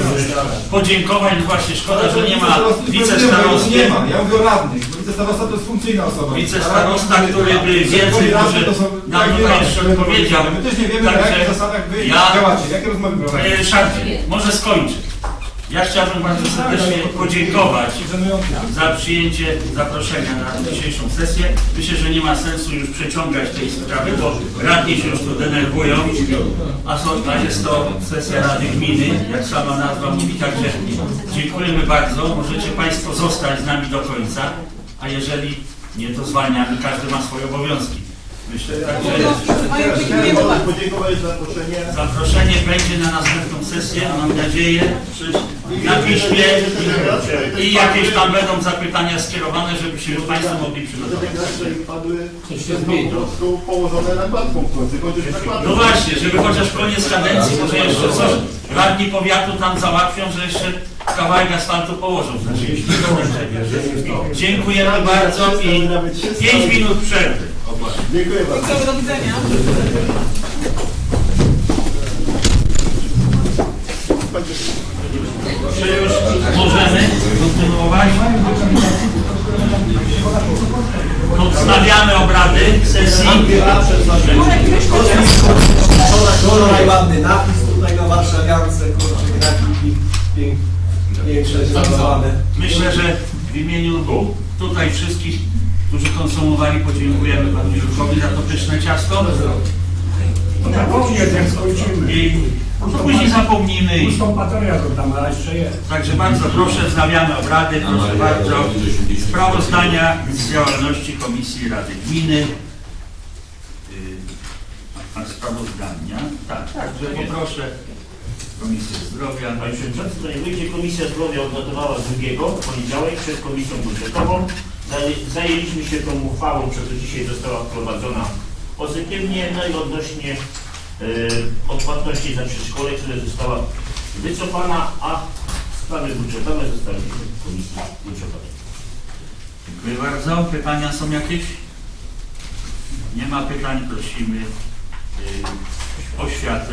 podziękować, właśnie szkoda, że nie ma wicestarosty. Nie ma, ja mówię o radnych, bo wicestarosta to jest funkcyjna osoba. Wicestarosta, który by więcej Radni może to są- nam tak, nie tutaj ma, jeszcze żeby odpowiedział. My też nie wiemy, na Także jakich zasadach wy ja- działacie, jakie rozmowy prowadzicie. Panie Ryszardzie, może skończę. Ja chciałbym bardzo serdecznie podziękować za przyjęcie zaproszenia na dzisiejszą sesję. Myślę, że nie ma sensu już przeciągać tej sprawy, bo radni się już tu denerwują, a, są, a jest to sesja Rady Gminy, jak sama nazwa mówi, także dziękujemy bardzo. Możecie państwo zostać z nami do końca, a jeżeli nie, to zwalniamy, każdy ma swoje obowiązki. Myślę, także Mają być Chciałem nie bardzo podziękować za zaproszenie. zaproszenie będzie na następną sesję. sesję, mam nadzieję, na piśmie i jakieś tam będą zapytania skierowane, żebyście już Państwo mogli przygotować. Coś się zmieni. Po prostu położone na klatką w końcu, chociaż na klatką. No właśnie, żeby chociaż koniec kadencji, może jeszcze coś radni powiatu tam załatwią, że jeszcze kawałek asfaltu położą. Dziękujemy bardzo i pięć minut przerwy. Dziękuję bardzo. Dziękuję, do widzenia. Czy już możemy kontynuować? Odstawiamy obrady sesji. Wczoraj ładny napis tutaj na warszawiance, kurczę, grafiki pięknie zmalowane. Myślę, że w imieniu tutaj wszystkich, którzy konsumowali, podziękujemy Panu Jurkowi za to pyszne ciasto. I to później zapomnimy. I... Także bardzo proszę, wznawiamy obrady. Proszę bardzo. Sprawozdania z działalności Komisji Rady Gminy. A sprawozdania? Tak, także poproszę Komisję Zdrowia. Panie Przewodniczący, to nie wyjdzie. Komisja Zdrowia odnotowała drugiego, poniedziałek, przed Komisją Budżetową. Zajęliśmy się tą uchwałą, przez to dzisiaj została wprowadzona pozytywnie, no i odnośnie y, odpłatności za przedszkole, która została wycofana, a sprawy budżetowe zostały w Komisji Budżetowej. Dziękuję bardzo. Pytania są jakieś? Nie ma pytań. Prosimy y, oświatę.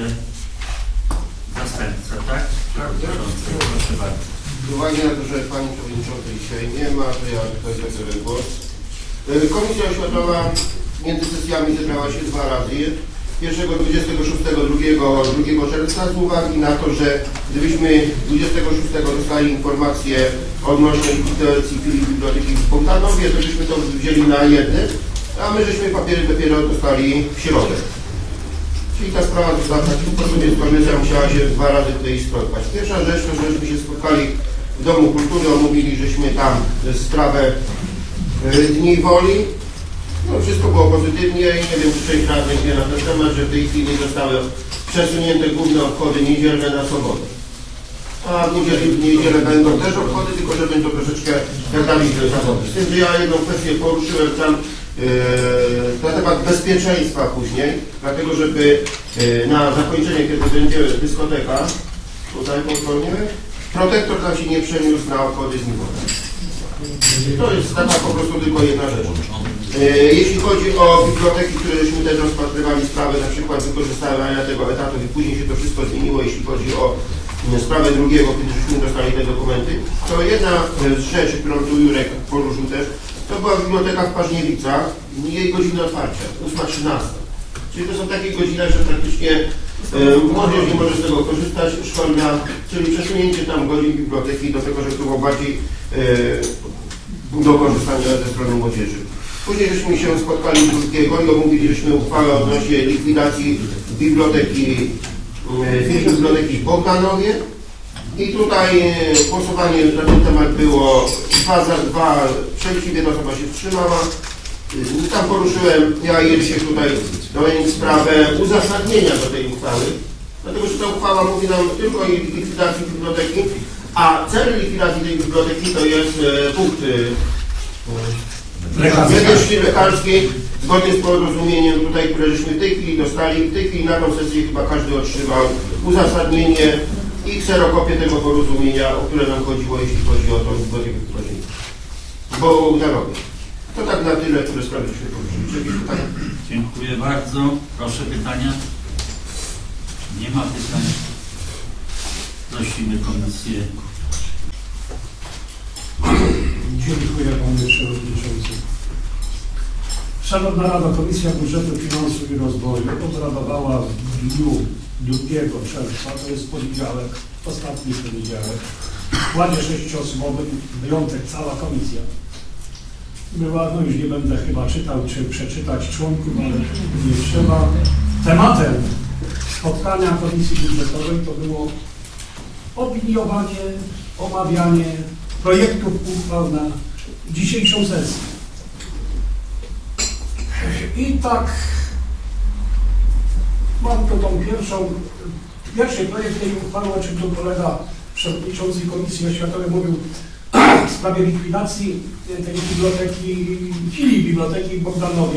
Zastępcę, tak? Proszę bardzo. Z uwagi na to, że Pani Przewodniczącej dzisiaj nie ma, to ja tutaj zabiorę głos. Komisja Oświatowa między sesjami zebrała się dwa razy. Pierwszego dwudziestego szóstego, drugiego, drugiego czerwca z uwagi na to, że gdybyśmy dwudziestego szóstego dostali informację odnośnie likwidacji filii biblioteki w Bogdanowie, to byśmy to wzięli na jedny, a my żeśmy papiery dopiero dostali w środę. Czyli ta sprawa została w takim sposobie, że komisja musiała się dwa razy tutaj spotkać. Pierwsza rzecz, to żeśmy się spotkali w Domu Kultury, omówili żeśmy tam sprawę Dni Woli. No wszystko było pozytywnie i nie wiem, czy część radnych wie na ten temat, że w tej chwili zostały przesunięte główne obchody niedzielne na sobotę. A w niedzielę, w niedzielę będą też obchody, tylko że będą troszeczkę jak dali zawody. Z tym, że ja jedną kwestię poruszyłem tam Yy, na temat bezpieczeństwa później, dlatego żeby yy, na zakończenie, kiedy będzie dyskoteka, tutaj po stronie, protektor tam się nie przeniósł na obchody z Niwora. To jest taka po prostu tylko jedna rzecz. Yy, jeśli chodzi o biblioteki, które żeśmy też rozpatrywali sprawy, na przykład wykorzystywania tego etatu i później się to wszystko zmieniło, jeśli chodzi o sprawę drugiego, kiedy żeśmy dostali te dokumenty, to jedna z rzeczy, którą tu Jurek poruszył też, to była biblioteka w Paźniewicach, jej godziny otwarcia, ósma trzynasta. Czyli to są takie godziny, że praktycznie e, młodzież nie może z tego korzystać, szkolna, czyli przesunięcie tam godzin biblioteki do tego, żeby było bardziej e, do korzystania ze strony młodzieży. Później żeśmy się spotkali drugiego i omówili żeśmy uchwałę odnośnie likwidacji biblioteki, e, filii biblioteki w Bogdanowie. I tutaj głosowanie na ten temat było dwa za dwa, przeciw, jedna osoba się wstrzymała. Tam poruszyłem, ja i się tutaj dowiedzieć sprawę uzasadnienia do tej uchwały, dlatego że ta uchwała mówi nam tylko o likwidacji biblioteki, a cel likwidacji tej biblioteki to jest punkt medyczny, lekarskiej, zgodnie z porozumieniem tutaj, które żeśmy w tej chwili dostali. W tej chwili na tą sesję chyba każdy otrzymał uzasadnienie i kserokopię tego porozumienia, o które nam chodziło, jeśli chodzi o tą bibliotekę w Paźniewicach. Bo udarowie. To tak na tyle, które sprawy żeśmy poruszyli. Dziękuję bardzo. Proszę pytania. Nie ma pytań. Prosimy komisję. Dziękuję Panie Przewodniczący. Szanowna Rado, Komisja Budżetu, Finansów i Rozwoju obradowała w dniu drugiego czerwca, to jest poniedziałek, ostatni poniedziałek, w składzie sześcioosobowym, wyjątek cała komisja. Była, no już nie będę chyba czytał, czy przeczytać członków, ale nie trzeba. Tematem spotkania Komisji Budżetowej to było opiniowanie, omawianie projektów uchwał na dzisiejszą sesję. I tak mam tu tą pierwszą pierwszy projekt tej uchwały, o czym tu kolega przewodniczący Komisji Oświatowej mówił w sprawie likwidacji tej biblioteki, filii biblioteki w Bogdanowie.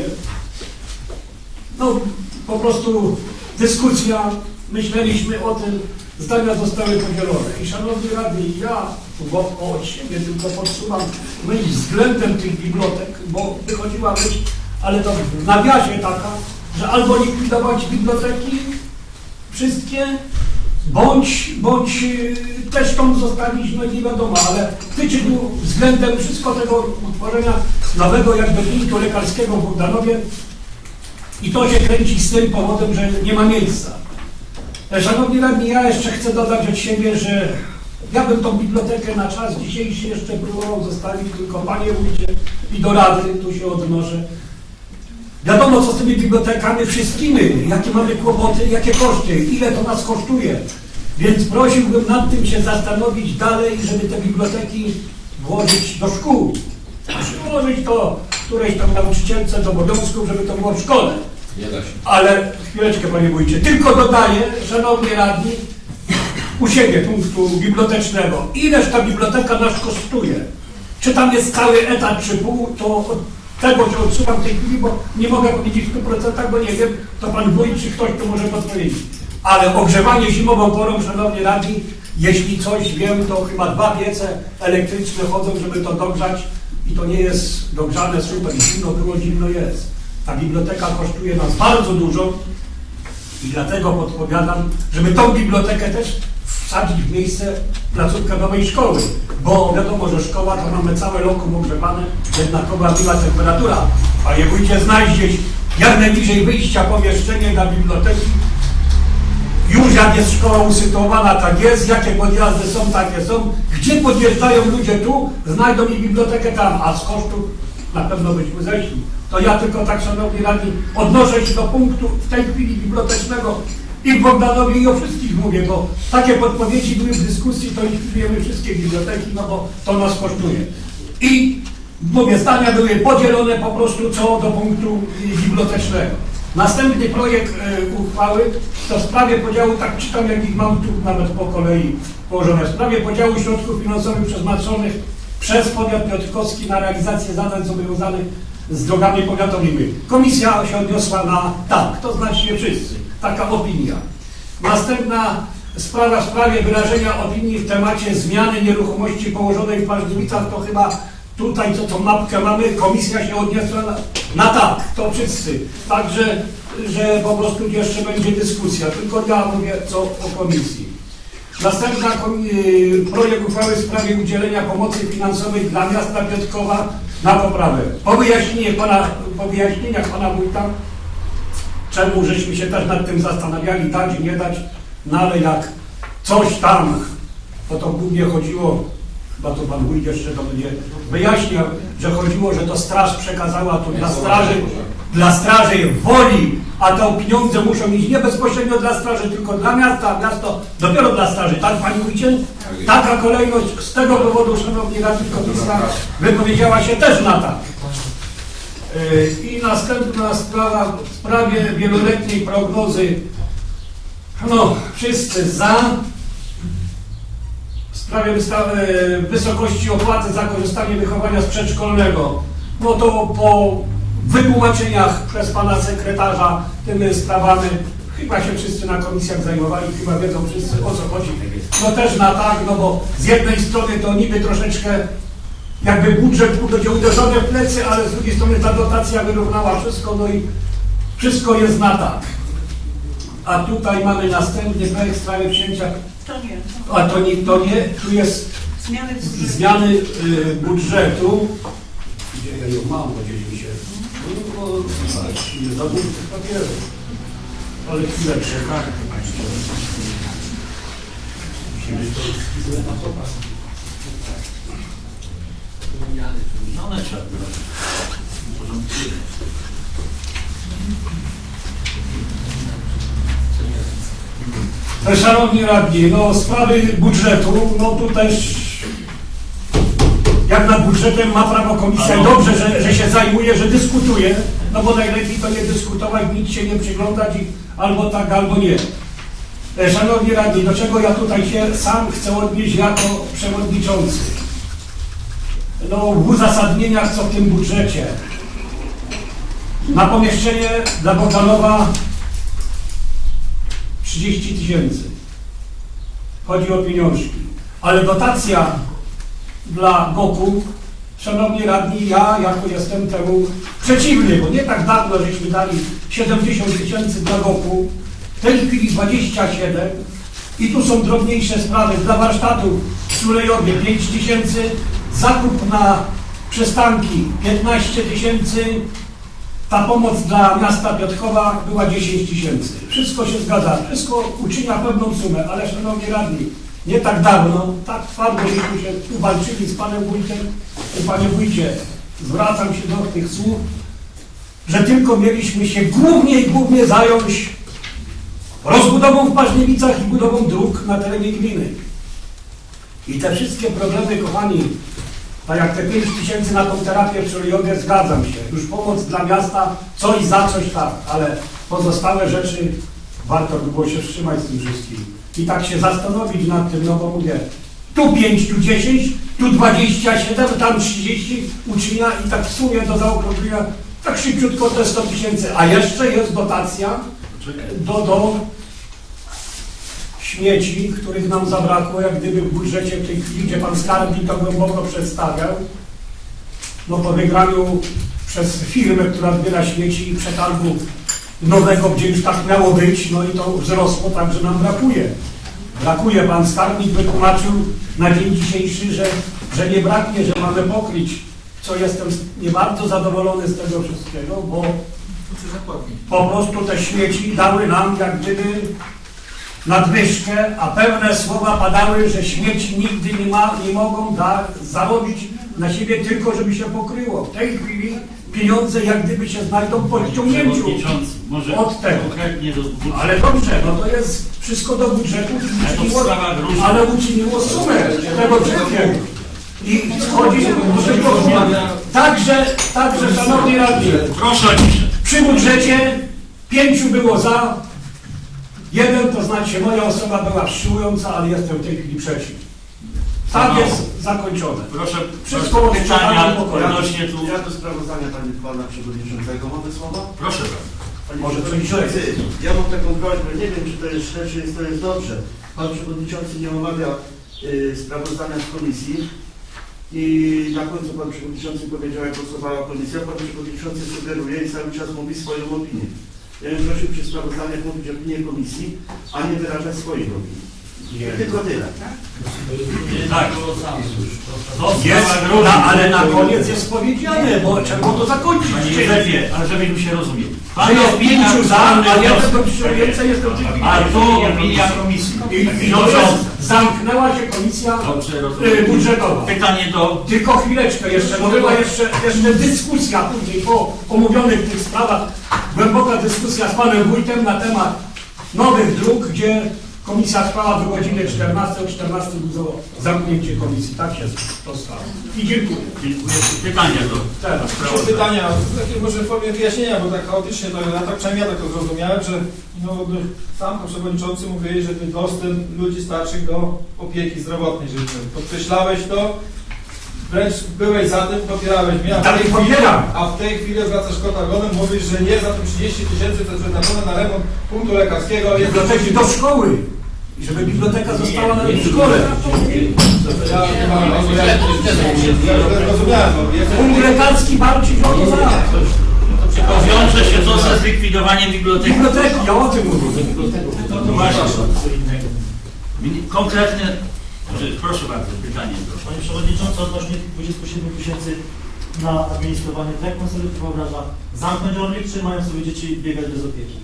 No po prostu dyskusja, myśleliśmy o tym, zdania zostały podzielone. I szanowni radni, ja bo od siebie tylko podsuwam myśl względem tych bibliotek, bo wychodziła myśl, ale to w nawiasie taka, że albo likwidować biblioteki wszystkie, bądź, bądź też tą zostaliśmy, nie wiadomo, ale tyczył względem wszystko tego utworzenia nowego jakby kliniku lekarskiego w Bogdanowie i to się kręci z tym powodem, że nie ma miejsca. Szanowni radni, ja jeszcze chcę dodać od siebie, że ja bym tą bibliotekę na czas dzisiejszy jeszcze próbował zostawić, tylko panie wójcie i do rady, tu się odnoszę. Wiadomo, co z tymi bibliotekami wszystkimi, jakie mamy kłopoty, jakie koszty, ile to nas kosztuje. Więc prosiłbym nad tym się zastanowić dalej, żeby te biblioteki włożyć do szkół. Przyłożyć to którejś tam nauczycielce do obowiązków, żeby to było w szkole. Nie da się. Ale chwileczkę, panie wójcie, tylko dodaję, szanowni radni, u siebie punktu bibliotecznego. Ileż ta biblioteka nas kosztuje? Czy tam jest cały etat, czy pół, to od tego się odsuwam w tej chwili, bo nie mogę powiedzieć w stu procentach, bo nie wiem, to pan wójt czy ktoś tu może podpowiedzieć. Ale ogrzewanie zimową porą, szanowni radni, jeśli coś wiem, to chyba dwa piece elektryczne chodzą, żeby to dogrzać i to nie jest dogrzane super zimno, było zimno jest. Ta biblioteka kosztuje nas bardzo dużo i dlatego podpowiadam, żeby tą bibliotekę też wsadzić w miejsce placówkę nowej szkoły, bo wiadomo, że szkoła to mamy całe lokum ogrzewane, jednakowa była temperatura. Panie wójcie, znajdź gdzieś jak najbliżej wyjścia pomieszczenie dla biblioteki. Już jak jest szkoła usytuowana, tak jest, jakie podjazdy są, takie są. Gdzie podjeżdżają ludzie tu, znajdą i bibliotekę tam, a z kosztów na pewno byśmy zeszli. To ja tylko tak, szanowni radni, odnoszę się do punktu w tej chwili bibliotecznego i w Bogdanowie i o wszystkich mówię, bo takie podpowiedzi były w dyskusji, to likwidujemy wszystkie biblioteki, no bo to nas kosztuje. I mówię, zdania były podzielone po prostu co do punktu bibliotecznego. Następny projekt y, uchwały to w sprawie podziału, tak czytam jak ich mam tu nawet po kolei położone, w sprawie podziału środków finansowych przeznaczonych przez powiat piotrkowski na realizację zadań zobowiązanych z drogami powiatowymi. Komisja się odniosła na tak, to znaczy wszyscy. Taka opinia. Następna sprawa w sprawie wyrażenia opinii w temacie zmiany nieruchomości położonej w Październicach, to chyba tutaj, co tą mapkę mamy, komisja się odniosła na, na tak, to wszyscy. Także, że po prostu jeszcze będzie dyskusja, tylko ja mówię co o komisji. Następna projekt uchwały w sprawie udzielenia pomocy finansowej dla miasta Piotrkowa na poprawę. Po wyjaśnieniach pana, po wyjaśnieniach pana wójta, czemu żeśmy się też nad tym zastanawiali, dać, nie dać, no ale jak coś tam, bo to głównie chodziło, chyba to pan wójt jeszcze to będzie wyjaśniał, że chodziło, że to straż przekazała tu dla straży, dla straży woli, a te pieniądze muszą iść nie bezpośrednio dla straży, tylko dla miasta, a miasto dopiero dla straży. Tak, panie wójcie? Taka kolejność, z tego powodu, szanowni radni, komisja wypowiedziała się też na tak. I następna sprawa w sprawie wieloletniej prognozy. No, wszyscy za. W sprawie wysokości opłaty za korzystanie wychowania z przedszkolnego. No to po wytłumaczeniach przez pana sekretarza tymi sprawami chyba się wszyscy na komisjach zajmowali, chyba wiedzą wszyscy o co chodzi. No też na tak, no bo z jednej strony to niby troszeczkę jakby budżet będzie uderzony w plecy, ale z drugiej strony ta dotacja wyrównała wszystko, no i wszystko jest na tak. A tutaj mamy następny projekt w sprawie przyjęcia. To nie. A to nie, to nie, tu jest zmiany budżetu. Zmiany y, budżetu. Gdzie ja ją mam, bo gdzieś mi się. No, bo, nie za dużo papierów. Ale chwileczkę. Musimy to źle na popas. No one trzeba wybrać. Szanowni radni, no sprawy budżetu, no tu też jak nad budżetem ma prawo komisja i dobrze, że, że się zajmuje, że dyskutuje, no bo najlepiej to nie dyskutować, nic się nie przyglądać i albo tak, albo nie. Szanowni radni, do czego ja tutaj się sam chcę odnieść jako przewodniczący? No, w uzasadnieniach, co w tym budżecie. Na pomieszczenie dla Bogdanowa trzydzieści tysięcy. Chodzi o pieniążki. Ale dotacja dla Goku, szanowni radni, ja jako jestem temu przeciwny, bo nie tak dawno żeśmy dali siedemdziesiąt tysięcy dla Goku, w tej chwili dwadzieścia siedem i tu są drobniejsze sprawy dla warsztatów w Sulejowie pięć tysięcy, zakup na przystanki piętnaście tysięcy, ta pomoc dla miasta Piotrkowa była dziesięć tysięcy. Wszystko się zgadza, wszystko uczynia pewną sumę, ale szanowni radni, nie tak dawno, tak twardo żeśmy się tu walczyli z panem wójtem. Panie wójcie, zwracam się do tych słów, że tylko mieliśmy się głównie i głównie zająć rozbudową w Październicach i budową dróg na terenie gminy. I te wszystkie problemy, kochani, tak jak te pięć tysięcy na tą terapię w Sulejowie, zgadzam się. Już pomoc dla miasta, coś za coś tak, ale pozostałe rzeczy warto by było się wstrzymać z tym wszystkim. I tak się zastanowić nad tym, no bo mówię, tu pięć, tu dziesięć, tu dwadzieścia siedem, tam trzydzieści uczynia i tak w sumie do zaokrąglenia tak szybciutko te sto tysięcy. A jeszcze jest dotacja do, do śmieci, których nam zabrakło, jak gdyby w budżecie w tej chwili, gdzie pan skarbnik to głęboko przedstawiał, no po wygraniu przez firmę, która zbiera śmieci i przetargu nowego, gdzie już tak miało być, no i to wzrosło, tak że nam brakuje. Brakuje, pan skarbnik wytłumaczył na dzień dzisiejszy, że, że nie braknie, że mamy pokryć, co jestem nie bardzo zadowolony z tego wszystkiego, bo po prostu te śmieci dały nam jak gdyby nadwyżkę, a pewne słowa padały, że śmieci nigdy nie, ma, nie mogą da, zarobić na siebie tylko, żeby się pokryło. W tej chwili pieniądze jak gdyby się znajdą po ściągnięciu może od tego. konkretnie do budżetu. Ale dobrze, no to jest wszystko do budżetu, uczyniło, ale uczyniło sumę tego wszystkiego. I chodzi o tego, także, także szanowni radni, proszę o ciszę. Przy budżecie pięciu było za, jeden to znaczy moja osoba była wstrzymująca, ale jestem w tej chwili przeciw. Tak no. jest zakończone. Proszę, wszystko proszę pytania odnośnie tu. Ja do sprawozdania pani pana przewodniczącego mamy słowa? Proszę bardzo. Panie Może przewodniczący, ja mam taką prośbę, nie wiem czy to jest źle, czy to jest dobrze. Pan przewodniczący nie omawia y, sprawozdania z komisji i na końcu pan przewodniczący powiedział, jak głosowała komisja, pan przewodniczący sugeruje i cały czas mówi swoją opinię. Ja bym prosił przy sprawozdaniach mówić opinię komisji, a nie wyrażać swoich opinii. Nie. Tylko tyle. Tak. Jest, na, ale na koniec jest powiedziane, bo trzeba to zakończyć. Panie Józefie, ale żebyśmy się rozumieli. Że jest pięciu za, a ja jestem więcej, jestem tylko. A tu opinia komisji. I, i to jest, zamknęła się komisja y, budżetowa. Pytanie do... Tylko chwileczkę jeszcze, bo była jeszcze, jeszcze dyskusja później po omówionych tych sprawach, głęboka dyskusja z panem wójtem na temat nowych dróg, gdzie komisja trwała do godziny czternastej, o czternastej było zamknięcie komisji. Tak się to stało. I dziękuję. Dziękuję. Pytania do... Teraz. Trzy pytania, takie może w formie wyjaśnienia, bo tak chaotycznie, to, ja tak przynajmniej ja tak to zrozumiałem, że no, sam pan przewodniczący mówił, że ten dostęp ludzi starszych do opieki zdrowotnej, że podkreślałeś to, wręcz byłeś za tym, popierałeś mnie, a w tej chwili, a w tej chwili zwracasz kota ogonem, mówisz, że nie za tym trzydzieści tysięcy, to jest przeznaczone na remont punktu lekarskiego. Biblioteki do szkoły. I żeby biblioteka została na w szkole. Punkt lekarski bardziej o to za. Wiąże się to ze zlikwidowaniem biblioteki. Biblioteki, ja o tym mówię. No właśnie. Konkretne, proszę bardzo, pytanie. Panie Przewodniczący, odnośnie tych dwudziestu siedmiu tysięcy na administrowanie, to jak pan sobie to wyobraża? Zamknąć rolnik, czy mają sobie dzieci biegać bez opieki?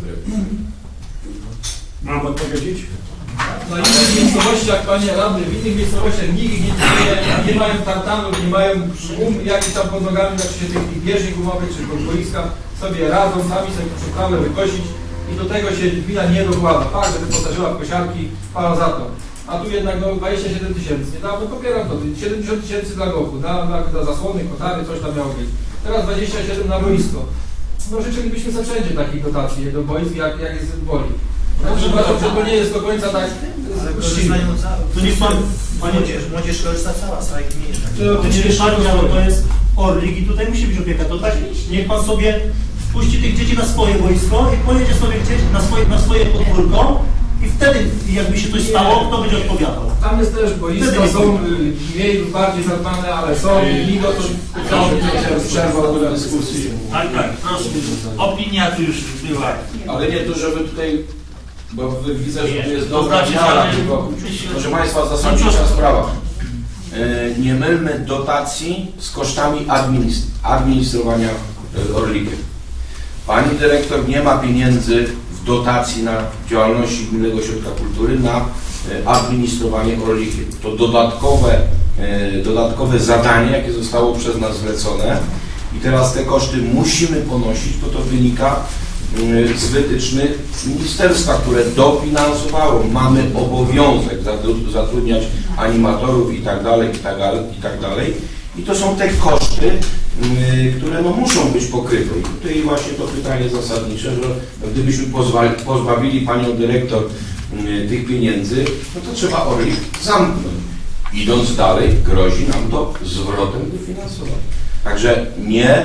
Mam odpowiedzieć? Na innych miejscowościach, panie radny, w innych miejscowościach nikt ich nie dzieje, nie mają tartanów, nie mają szum, jakiś tam pod nogami, znaczy się tych bieżni gumowych czy boiska sobie radzą, sami sobie przyprawę wykosić i do tego się gmina nie dokłada. Tak, że wyposażyła w kosiarki, para za to. A tu jednak no, dwadzieścia siedem tysięcy. Niedawno popieram to, siedemdziesiąt tysięcy dla gołku, na, na, na zasłony, kotary, coś tam miało być. Teraz dwadzieścia siedem na boisko. No życzylibyśmy sobie wszędzie takich dotacji do boisk, jak, jak jest w Woli. Może uważam, że to nie jest do końca tak uczciwe. To niech pan, panie, Młodzież, młodzież korzysta cała, cała gmina. to nie wyszarnia, bo to jest Orlik i tutaj musi być opieka. To tak, niech pan sobie wpuści tych dzieci na swoje boisko i pojedzie sobie gdzieś na swoje, na swoje podwórko i wtedy jakby się coś stało, kto będzie odpowiadał. Tam jest też boiska, są y, mniej lub bardziej zadbane, ale są i Ligo to przerwał do dyskusji. Tak, tak, proszę. Opinia tu już była. Ale nie to, żeby tutaj, bo wy- widzę, że tu jest To dobra znaczy, miara, ale- tylko, proszę Państwa, zasadnicza sprawa. E, Nie mylmy dotacji z kosztami administ- administrowania e, Orlikiem. Pani dyrektor nie ma pieniędzy w dotacji na działalności Gminnego Ośrodka Kultury na e, administrowanie Orlikiem. To dodatkowe, e, dodatkowe zadanie, jakie zostało przez nas zlecone i teraz te koszty musimy ponosić, bo to wynika e, z wytycznych ministerstwa, które dofinansowało. Mamy obowiązek zatru- zatrudniać animatorów i tak dalej, i tak dalej, i tak dalej. I to są te koszty, yy, które no, muszą być pokryte. I tutaj właśnie to pytanie zasadnicze, że gdybyśmy pozwali, pozbawili panią dyrektor yy, tych pieniędzy, no to trzeba Orlik zamknąć. Idąc dalej, grozi nam to zwrotem dofinansowania. Także nie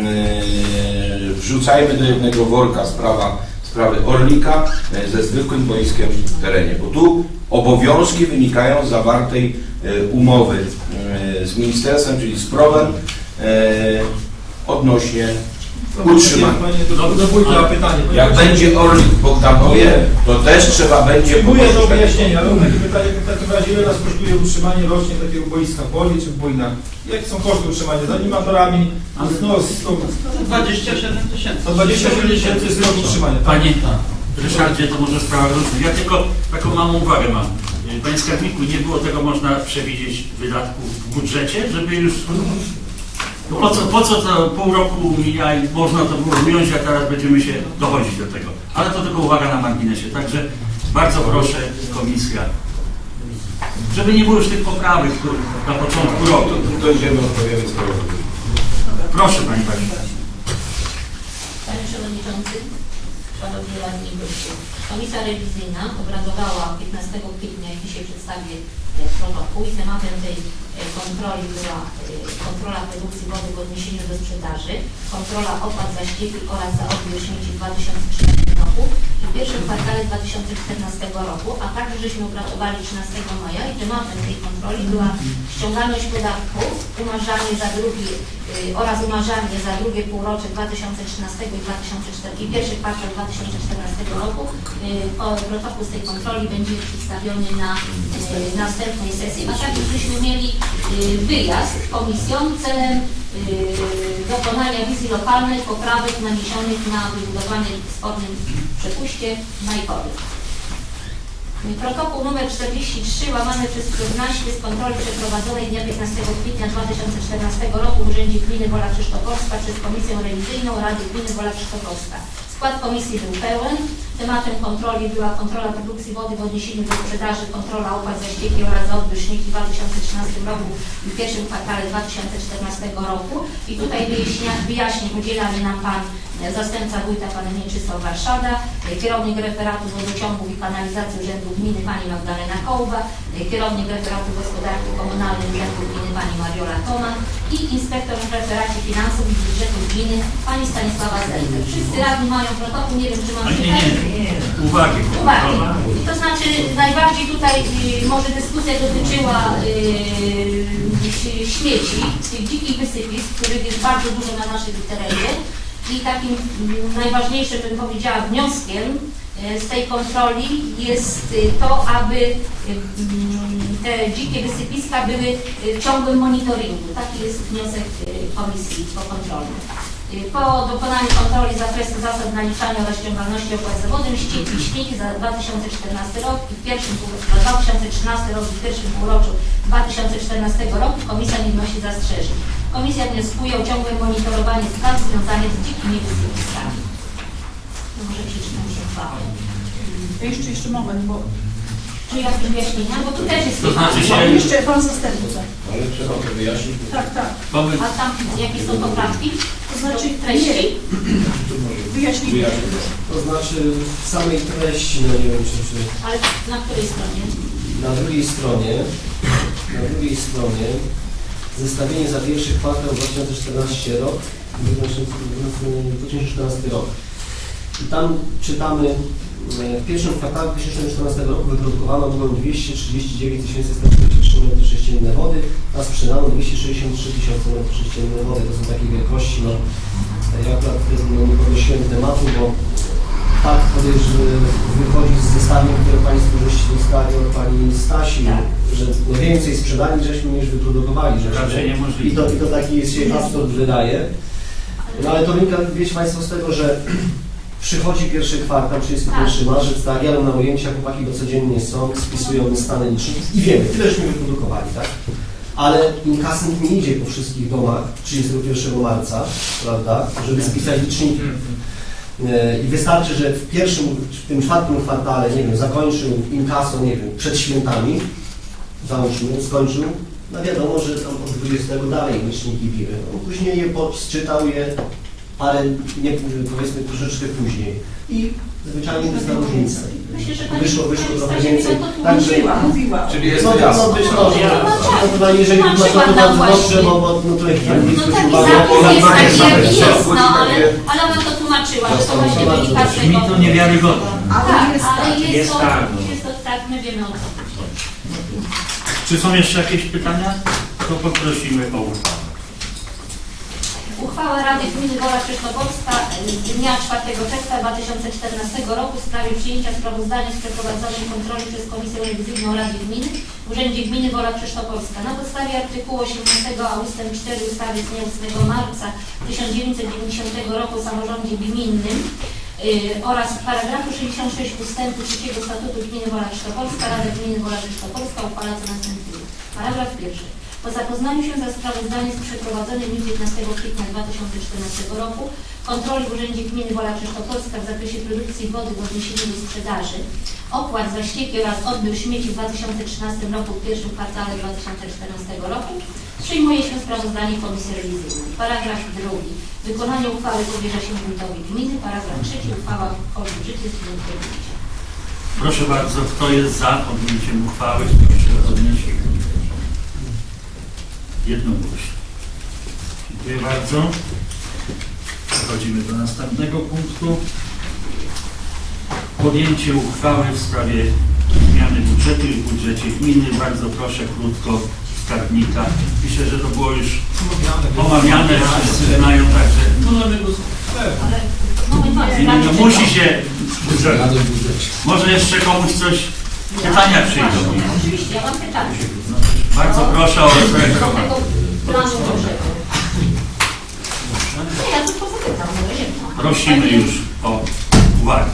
yy, wrzucajmy do jednego worka sprawa, sprawy Orlika yy, ze zwykłym boiskiem w terenie, bo tu obowiązki wynikają z zawartej yy, umowy yy, z ministerstwem, czyli z prawem yy, odnośnie utrzymania. Panie, do, do wójta pytanie. Jak będzie Orlik w Bogdanowie, to też trzeba będzie Dziękuję za ponosić takie wyjaśnienie, ale mam takie pytanie, w takim razie ile nas kosztuje utrzymanie rocznie takiego boiska w Orli czy w Bujnach? Jakie są koszty utrzymania z animatorami? No, z tą, dwadzieścia siedem tysięcy. to dwadzieścia siedem tysięcy jest rok utrzymania. Tak? Panie Ryszardzie, to może sprawa różna. Ja tylko taką małą uwagę mam. Panie skarbniku, nie było tego można przewidzieć wydatków w budżecie, żeby już... No po co, po co to pół roku mija i można to było wziąć, a teraz będziemy się dochodzić do tego. Ale to tylko uwaga na marginesie. Także bardzo proszę komisja, żeby nie było już tych poprawek, które na początku roku. Dojdziemy, odpowiemy sprawy. Proszę Pani Pani. Panie Przewodniczący, Szanowni Radni i Goście. Komisja rewizyjna obradowała piętnastego kwietnia, jak dzisiaj przedstawię protokół i tematem tej kontroli była kontrola produkcji wody w odniesieniu do sprzedaży, kontrola opłat za ścieki oraz za odbiór śmieci w dwa tysiące trzynastym roku i w pierwszym kwartale dwa tysiące czternastego roku, a także żeśmy obradowali trzynastego maja i tematem tej kontroli była ściągalność podatków, umarzanie za drugi yy, oraz umarzanie za drugie półrocze dwa tysiące trzynastego i, dwa tysiące czternastego i pierwszy kwartał dwa tysiące czternastego roku. Yy, protokół z tej kontroli będzie przedstawiony na yy, następnej sesji, a także żeśmy mieli yy, wyjazd komisją celem yy, dokonania wizji lokalnej, poprawek naniesionych na wybudowanie w spornym przepuście Majkowy. Protokół numer czterdzieści trzy łamane przez piętnaście z kontroli przeprowadzonej dnia piętnastego kwietnia dwa tysiące czternastego roku w Urzędzie Gminy Wola Krzysztofowska przez Komisję Rewizyjną Rady Gminy Wola Krzysztofowska. Skład komisji był pełen. Tematem kontroli była kontrola produkcji wody w odniesieniu do sprzedaży, kontrola opłat za ścieki oraz za odbiór śmieci w dwa tysiące trzynastym roku i w pierwszym kwartale dwa tysiące czternastego roku. I tutaj wyjaśnień udziela nam Pan zastępca wójta Pan Mieczysław Warszada, kierownik referatu wodociągów i kanalizacji Urzędu Gminy Pani Magdalena Kołba, kierownik referatu gospodarki komunalnej Urzędu Gminy Pani Mariola Toman i inspektor w referacie finansów i budżetu gminy Pani Stanisława Zelter. Wszyscy radni mają protokół, nie wiem czy mam pytać. Uwagi. Uwagi. To znaczy najbardziej tutaj y, może dyskusja dotyczyła y, śmieci, tych dzikich wysypisk, których jest bardzo dużo na naszym terenie. I takim y, najważniejszym, bym powiedziała, wnioskiem y, z tej kontroli jest y, to, aby y, y, te dzikie wysypiska były y, w ciągłym monitoringu. Taki jest wniosek y, komisji pokontrolnej. Po dokonaniu kontroli z zakresu zasad naliczania oraz ściągalności opłat za wodę, ścieki i śmieci za dwa tysiące czternasty rok i w pierwszym półroczu, dwa tysiące trzynasty rok i w pierwszym półroczu dwa tysiące czternastego roku komisja nie wnosi zastrzeżeń. Komisja wnioskuje o ciągłe monitorowanie spraw związanych z dzikimi wysypiskami. No może przeczytam się chwałę. Jeszcze, jeszcze moment, bo Czy jakieś wyjaśnienia? Bo tu też jest... To znaczy się... Jeszcze pan zastępca. Ale trzeba to wyjaśnić. Tak, tak. A tam jakie są poprawki? To znaczy treści? Wyjaśnijmy. To znaczy w samej treści, no nie wiem czy, czy... Ale na której stronie? Na drugiej stronie, na drugiej stronie zestawienie za pierwszy kwartał dwa tysiące czternasty rok, dwa tysiące czternasty rok. I tam czytamy, w pierwszym kwartale dwa tysiące czternastego roku wyprodukowano było dwieście trzydzieści dziewięć tysięcy sto czterdzieści trzy metry sześcienne wody, a sprzedano dwieście sześćdziesiąt trzy tysiące metrów sześciennych wody. To są takie wielkości, no ja akurat no, nie podnosiłem tematu, bo tak podejrzewam, wychodzi z zestawień, które Państwo żeście dostali od Pani Stasi, że no, więcej sprzedali żeśmy niż wyprodukowali. Raczej niemożliwe. I to, I to taki jest się absurd wydaje. No ale to wynika, wiecie Państwo, z tego, że przychodzi pierwszy kwartał, trzydziesty pierwszy marzec, tak, jadą na ujęcia, chłopaki go codziennie są, spisują stany liczników i wiemy, tyle żeśmy wyprodukowali, tak? Ale inkasent nie idzie po wszystkich domach trzydziestego pierwszego marca, prawda, żeby spisać liczniki. I wystarczy, że w pierwszym, w tym czwartym kwartale, nie wiem, zakończył inkaso, nie wiem, przed świętami, załóżmy, skończył, no wiadomo, że tam od dwudziestego dalej liczniki biły. On później je czytał je parę, nie, powiedzmy troszeczkę później. I zwyczajnie to jest na różnicę. Myślę, że pani Wyszło, wyszło trochę Stasiewicz więcej. to Także, mówiła, mówiła. Czyli jest no, to jasne. no być może. No, chyba jeżeli masz to Tłumaczyła to nam bardzo dobrze, właśnie. bo, bo no, to jest No taki zapis jest taki, jaki jest, no ale, ale ona to tłumaczyła, że to właśnie wynika z Mi tego. to niewiarygodne. Tak, ale jest Jest to, tak. jest to tak, my wiemy o co chodzi. Czy są jeszcze jakieś pytania? To poprosimy o uchwałę. Uchwała Rady Gminy Wola Krzysztoforska z dnia czwartego czerwca dwa tysiące czternastego roku w sprawie przyjęcia sprawozdania z przeprowadzonej kontroli przez Komisję Rewizyjną Rady Gminy w Urzędzie Gminy Wola Krzysztoforska. Na podstawie artykułu osiemnastego a ustęp cztery ustawy z dnia ósmego marca tysiąc dziewięćset dziewięćdziesiątego roku o samorządzie gminnym yy, oraz paragrafu sześćdziesiąt sześć ustępu trzeciego Statutu Gminy Wola Krzysztoforska Rada Gminy Wola Krzysztoforska uchwala co następuje. Paragraf pierwszy. Po zapoznaniu się ze sprawozdaniem z przeprowadzonej w dniu piętnastego kwietnia dwa tysiące czternastego roku kontroli w Urzędzie Gminy Wola Krzysztoforska w zakresie produkcji wody w odniesieniu do sprzedaży, opłat za ścieki oraz odbiór śmieci w dwa tysiące trzynastym roku w pierwszym kwartale dwa tysiące czternastego roku przyjmuje się sprawozdanie Komisji Rewizyjnej. Paragraf drugi. Wykonanie uchwały powierza się wójtowi gminy. Paragraf trzeci. Uchwała wchodzi w życie z dniem podjęcia. Proszę bardzo, kto jest za podjęciem uchwały? Proszę odnieść się. Jednogłośnie. Dziękuję bardzo. Przechodzimy do następnego punktu. Podjęcie uchwały w sprawie zmiany budżetu i w budżecie gminy. Bardzo proszę krótko skarbnika. Myślę, że to było już omawiane, wszyscy znają także. Nie, no, musi się budżet. Może jeszcze komuś coś pytania przyjdą. Oczywiście, ja mam pytanie. Bardzo proszę o zareagowanie. Planu budżetu. Nie, ja tylko zapytam, no nie ma. Prosimy już o uwagę.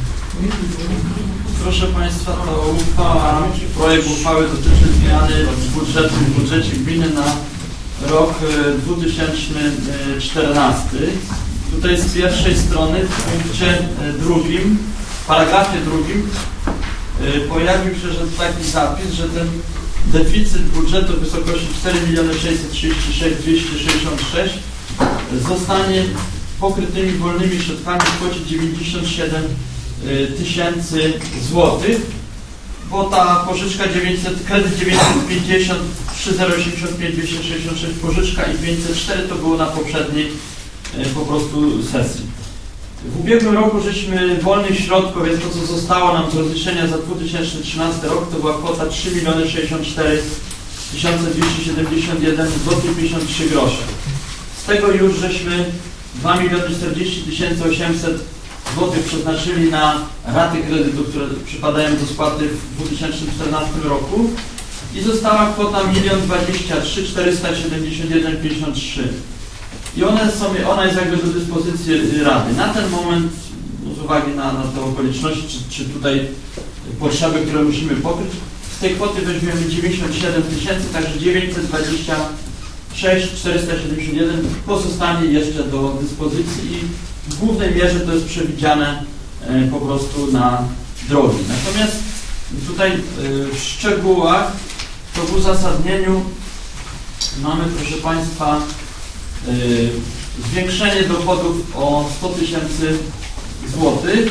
Proszę Państwa, to uchwała, projekt uchwały dotyczy zmiany budżetu w budżecie gminy na rok dwa tysiące czternasty. Tutaj z pierwszej strony w punkcie drugim, w paragrafie drugim pojawił się że taki zapis, że ten deficyt budżetu w wysokości cztery miliony sześćset trzydzieści sześć tysięcy dwieście sześćdziesiąt sześć zostanie pokrytymi wolnymi środkami w kwocie dziewięćdziesiąt siedem tysięcy złotych, bo ta pożyczka dziewięćset, kredyt dziewięćset pięćdziesiąt, trzy zero osiemdziesiąt pięć, dwieście sześćdziesiąt sześć pożyczka i pięćset cztery to było na poprzedniej po prostu sesji. W ubiegłym roku żeśmy wolnych środków, więc to co zostało nam z rozliczenia za dwa tysiące trzynasty rok to była kwota trzy miliony sześćdziesiąt cztery tysiące dwieście siedemdziesiąt jeden złotych pięćdziesiąt trzy grosze. Z tego już żeśmy dwa miliony czterdzieści tysięcy osiemset złotych przeznaczyli na raty kredytu, które przypadają do spłaty w dwa tysiące czternastym roku i została kwota milion dwadzieścia trzy tysiące czterysta siedemdziesiąt jeden złotych pięćdziesiąt trzy. I one są, ona jest jakby do dyspozycji Rady. Na ten moment, z uwagi na, na te okoliczności, czy, czy tutaj potrzeby, które musimy pokryć, z tej kwoty weźmiemy dziewięćdziesiąt siedem tysięcy, także dziewięćset dwadzieścia sześć tysięcy czterysta siedemdziesiąt jeden pozostanie jeszcze do dyspozycji i w głównej mierze to jest przewidziane e, po prostu na drogi. Natomiast Tutaj w szczegółach, to w uzasadnieniu mamy, proszę Państwa, zwiększenie dochodów o sto tysięcy złotych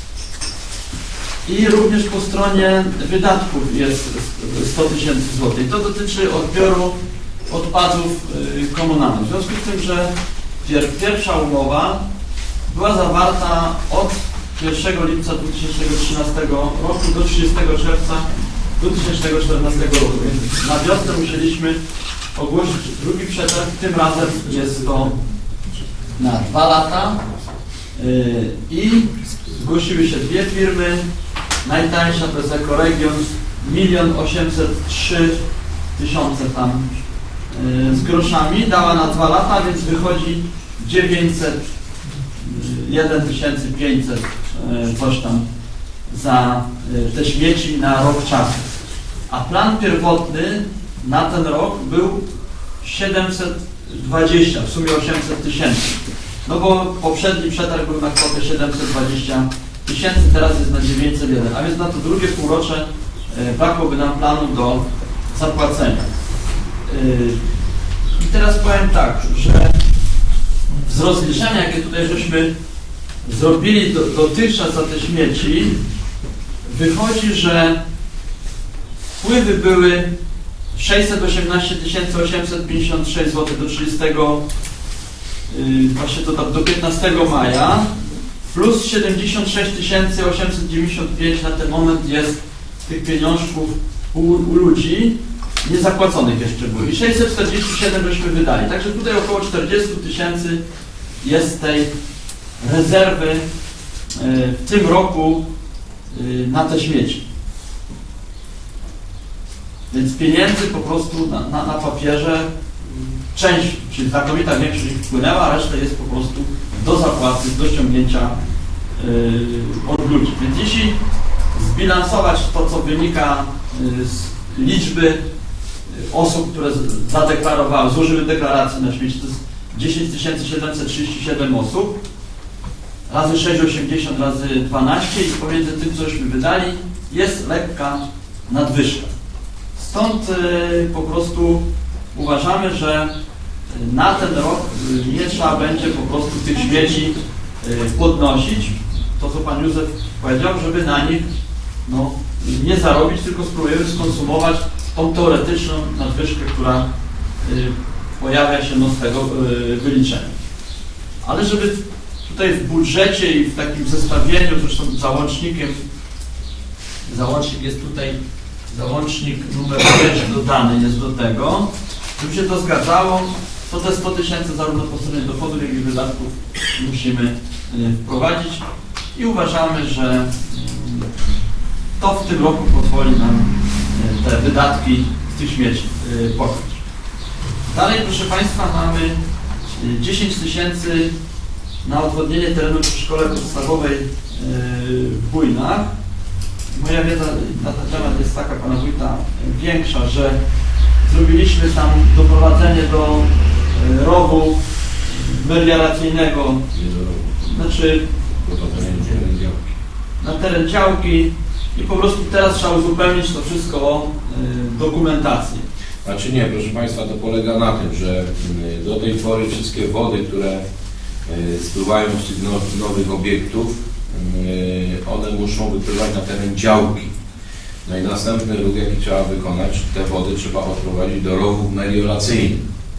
i również po stronie wydatków jest sto tysięcy złotych. To dotyczy odbioru odpadów komunalnych. W związku z tym, że pierwsza umowa była zawarta od pierwszego lipca dwa tysiące trzynastego roku do trzydziestego czerwca dwa tysiące czternastego roku. Więc na wiosnę musieliśmy ogłosić drugi przetarg. Tym razem jest to na dwa lata yy, i zgłosiły się dwie firmy. Najtańsza to jest Ekoregion, milion osiemset trzy tysiące tam yy, z groszami, dała na dwa lata, więc wychodzi dziewięćset jeden tysięcy pięćset yy, coś tam za yy, te śmieci na rok czasu. A plan pierwotny na ten rok był siedemset dwadzieścia, w sumie osiemset tysięcy. No bo poprzedni przetarg był na kwotę siedemset dwadzieścia tysięcy, teraz jest na dziewięćset jeden, a więc na to drugie półrocze e, brakłoby nam planu do zapłacenia. E, I teraz powiem tak, że z rozliczenia, jakie tutaj żeśmy zrobili do, dotychczas za te śmieci, wychodzi, że wpływy były sześćset osiemnaście tysięcy osiemset pięćdziesiąt sześć złotych do trzydziestego, yy, właśnie to do piętnastego maja, plus siedemdziesiąt sześć tysięcy osiemset dziewięćdziesiąt pięć na ten moment jest tych pieniążków u, u ludzi niezapłaconych jeszcze było. I sześćset czterdzieści siedem żeśmy wydali. Także tutaj około czterdzieści tysięcy jest tej rezerwy yy, w tym roku yy, na te śmieci. Więc pieniędzy po prostu na, na, na papierze, część, czyli znakomita większość wpłynęła, a reszta jest po prostu do zapłaty, do ściągnięcia yy, od ludzi. Więc jeśli zbilansować to, co wynika yy, z liczby osób, które zadeklarowały, złożyły deklaracje na śmieci, to jest dziesięć tysięcy siedemset trzydzieści siedem osób, razy sześć przecinek osiemdziesiąt razy dwanaście i pomiędzy tym, cośmy wydali, jest lekka nadwyżka. Stąd y, po prostu uważamy, że na ten rok y, nie trzeba będzie po prostu tych śmieci y, podnosić. To, co Pan Józef powiedział, żeby na nich no, nie zarobić, tylko spróbujemy skonsumować tą teoretyczną nadwyżkę, która y, pojawia się no, z tego y, wyliczenia. Ale żeby tutaj w budżecie i w takim zestawieniu, zresztą załącznikiem, załącznik jest tutaj, załącznik numer pięć dodany jest do tego, żeby się to zgadzało, to te sto tysięcy zarówno po stronie dochodów, jak i wydatków musimy wprowadzić i uważamy, że to w tym roku pozwoli nam te wydatki z tych śmieci pokryć. Dalej, proszę Państwa, mamy dziesięć tysięcy na odwodnienie terenu przy szkole podstawowej w Bujnach. Moja wiedza na ten temat jest taka, Pana Wójta, większa, że zrobiliśmy tam doprowadzenie do rowu melioracyjnego, znaczy na teren działki i po prostu teraz trzeba uzupełnić to wszystko o dokumentację. Znaczy nie, proszę Państwa, to polega na tym, że do tej pory wszystkie wody, które spływają z tych nowych obiektów, one muszą wypływać na teren działki. No i następny ruch, jaki trzeba wykonać, te wody trzeba odprowadzić do rowów melioracyjnych.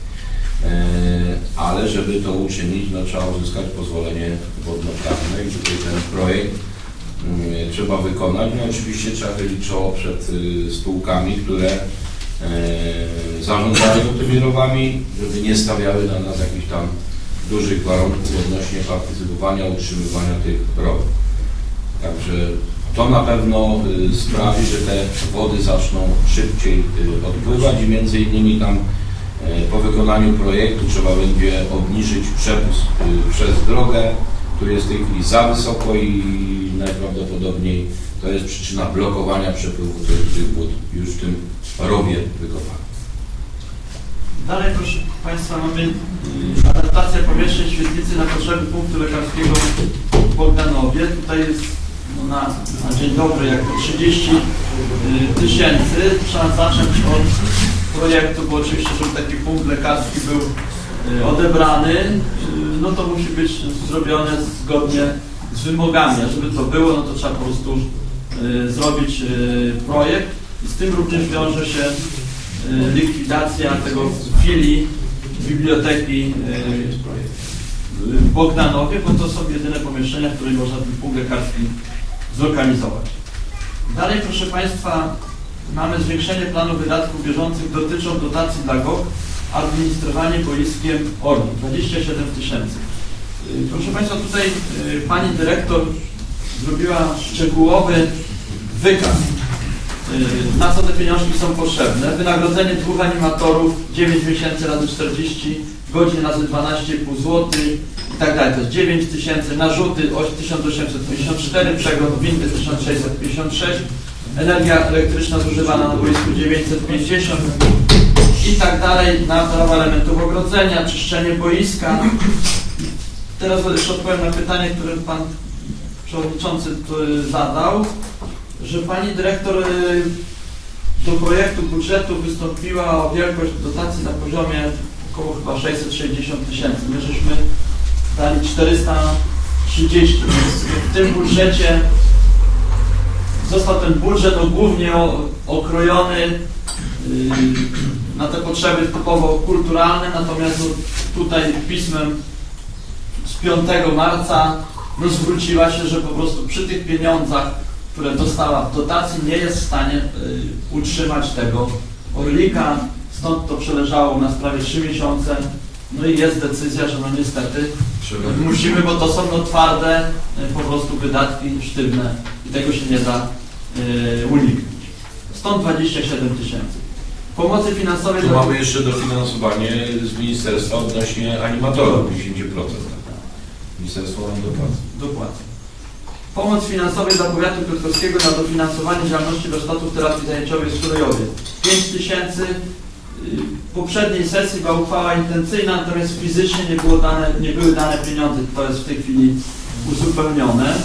Ale żeby to uczynić, no, trzeba uzyskać pozwolenie wodnoprawne i tutaj ten projekt trzeba wykonać. No oczywiście trzeba chylić czoło przed spółkami, które zarządzają tymi rowami, żeby nie stawiały na nas jakichś tam dużych warunków odnośnie partycypowania, utrzymywania tych rowów. Także to na pewno y, sprawi, że te wody zaczną szybciej y, odpływać i między innymi tam y, po wykonaniu projektu trzeba będzie obniżyć przepust y, przez drogę, który jest w tej chwili za wysoko i najprawdopodobniej to jest przyczyna blokowania przepływu tych, tych wód już w tym rowie wykopanym. Dalej, proszę Państwa, mamy y, adaptację pomieszczeń świetlicy na potrzeby punktu lekarskiego w Bogdanowie. Tutaj jest no, na, na dzień dobry jak trzydzieści tysięcy. Trzeba zacząć od projektu, bo oczywiście, żeby taki punkt lekarski był odebrany, no to musi być zrobione zgodnie z wymogami. A żeby to było, no to trzeba po prostu y, zrobić y, projekt i z tym również wiąże się y, likwidacja tego filii biblioteki y, w Bogdanowie, bo to są jedyne pomieszczenia, w których można ten punkt lekarski zlokalizować. Dalej, proszę Państwa, mamy zwiększenie planu wydatków bieżących dotyczą dotacji dla G O K, administrowanie boiskiem Orlik, dwadzieścia siedem tysięcy. Proszę Państwa, tutaj Pani Dyrektor zrobiła szczegółowy wykaz, na co te pieniążki są potrzebne. Wynagrodzenie dwóch animatorów, dziewięć miesięcy razy czterdzieści godzin razy dwanaście i pół złotych i tak dalej. To jest dziewięć tysięcy, narzuty tysiąc osiemset pięćdziesiąt cztery, przegląd windy tysiąc sześćset pięćdziesiąt sześć, energia elektryczna zużywana na boisku dziewięćset pięćdziesiąt i tak dalej, naprawa elementów ogrodzenia, czyszczenie boiska. Teraz jeszcze odpowiem na pytanie, które Pan Przewodniczący zadał, że Pani Dyrektor do projektu budżetu wystąpiła o wielkość dotacji na poziomie około chyba sześćset sześćdziesiąt tysięcy. My żeśmy dali czterysta trzydzieści, więc w tym budżecie został ten budżet no, głównie okrojony yy, na te potrzeby typowo kulturalne, natomiast no, tutaj pismem z piątego marca no, zwróciła się, że po prostu przy tych pieniądzach, które dostała w dotacji, nie jest w stanie y, utrzymać tego Orlika, stąd to przeleżało na sprawie trzy miesiące, no i jest decyzja, że no niestety musimy, bo to są no twarde y, po prostu wydatki sztywne i tego się nie da y, uniknąć. Stąd dwadzieścia siedem tysięcy. Pomocy finansowej... Tu do... mamy jeszcze dofinansowanie z ministerstwa odnośnie animatorów dziesięć procent. Ministerstwo nam dopłaca. Dopłaca. Pomoc finansowej dla powiatu piotrkowskiego na dofinansowanie działalności warsztatów terapii zajęciowej w Surojowie. pięć tysięcy. W poprzedniej sesji była uchwała intencyjna, natomiast fizycznie nie, było dane, nie były dane pieniądze. To jest w tej chwili uzupełnione.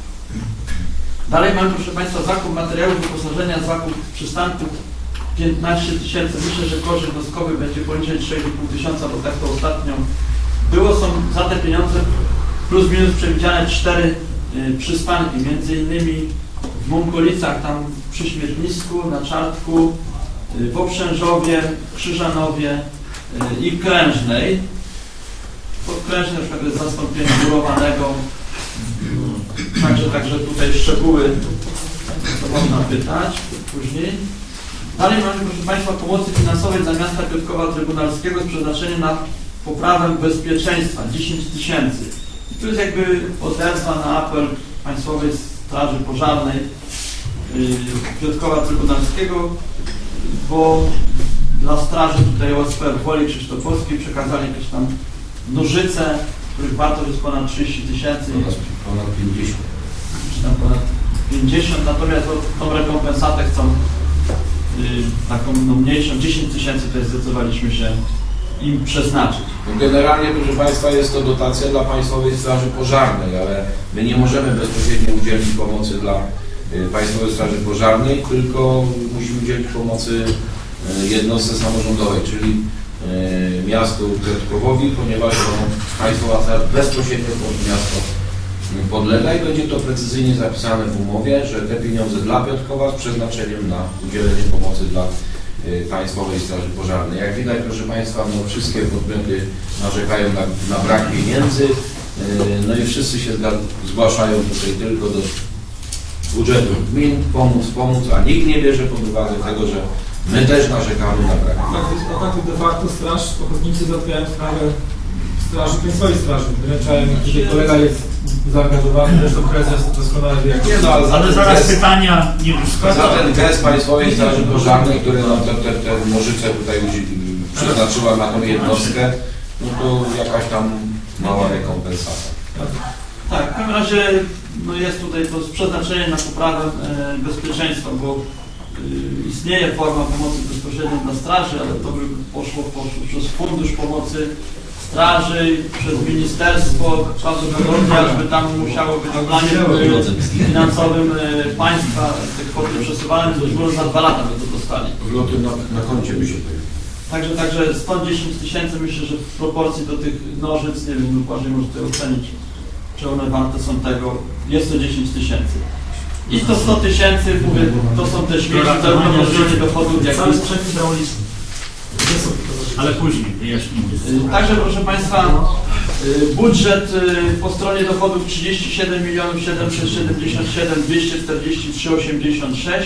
Dalej mamy, proszę Państwa, zakup materiałów wyposażenia, zakup przystanków piętnaście tysięcy. Myślę, że koszt jednostkowy będzie poniżej trzy i pół tysiąca, bo tak to ostatnio było. Są za te pieniądze plus minus przewidziane cztery y, przystanki, między innymi w Mąkolicach, tam przy śmietnisku, na Czartku, y, w Oprzężowie, Krzyżanowie y, i Krężnej. Pod Krężnej na przykład jest zastąpienie murowanego, także, także tutaj szczegóły to można pytać później. Dalej mamy, proszę Państwa, pomocy finansowej dla miasta Piotrkowa Trybunalskiego z przeznaczeniem na poprawę bezpieczeństwa dziesięć tysięcy. I tu jest jakby odezwa na apel Państwowej Straży Pożarnej yy, Piotrkowa Trybunalskiego, bo dla straży tutaj O S P w Woli Krzysztofowskiej przekazali jakieś tam nożyce, których wartość jest ponad trzydzieści tysięcy. Ponad pięćdziesiąt. Czy tam ponad pięćdziesiąt, natomiast no, tą rekompensatę chcą yy, taką no, mniejszą, dziesięć tysięcy tutaj zdecydowaliśmy się im przeznaczyć. No generalnie, proszę Państwa, jest to dotacja dla Państwowej Straży Pożarnej, ale my nie możemy bezpośrednio udzielić pomocy dla y, Państwowej Straży Pożarnej, tylko musimy udzielić pomocy y, jednostce samorządowej, czyli y, miastu Piotrkowowi, ponieważ no, Państwowa Straż bezpośrednio pod miasto podlega i będzie to precyzyjnie zapisane w umowie, że te pieniądze dla Piotrkowa z przeznaczeniem na udzielenie pomocy dla Państwowej Straży Pożarnej. Jak widać, proszę Państwa, no, wszystkie podmioty narzekają na, na brak pieniędzy, no i wszyscy się zgłaszają tutaj tylko do budżetu gmin, pomóc, pomóc, a nikt nie bierze pod uwagę tego, że my też narzekamy na brak pieniędzy. A tak de facto straż, ochotnicy załatwiają sprawę straży, Państwowej Straży. Wręczają, tutaj kolega jest zaangażowany, zresztą prezes doskonale wie, jak... Nie, no, ale, ale zaraz gest, pytania nie za ten gest Państwowej Straży Pożarnej, który nam te, te, te nożyce tutaj przeznaczyła na tą jednostkę, no to jakaś tam mała rekompensata. Tak, w każdym razie no jest tutaj to przeznaczenie na poprawę e, bezpieczeństwa, bo e, istnieje forma pomocy bezpośrednio dla straży, ale to by poszło, poszło przez Fundusz Pomocy straży, przez ministerstwo, prawdopodobnie ażby tam musiało być w planie finansowym e, państwa te kwoty przesuwane, to już było za dwa lata by to dostali. Wloty na, na koncie by się pojawiły. Także, także sto dziesięć tysięcy myślę, że w proporcji do tych nożyc, nie wiem, Błażej może tutaj ocenić, czy one warte są tego, jest to dziesięć tysięcy. I to sto tysięcy, mówię, to są też śmieci, zarówno możliwe dochodów, jak i sprzęt hydrauliczny. Ale później wyjaśnimy. Także proszę Państwa, budżet po stronie dochodów trzydzieści siedem milionów siedemset siedemdziesiąt siedem tysięcy dwieście czterdzieści trzy osiemdziesiąt sześć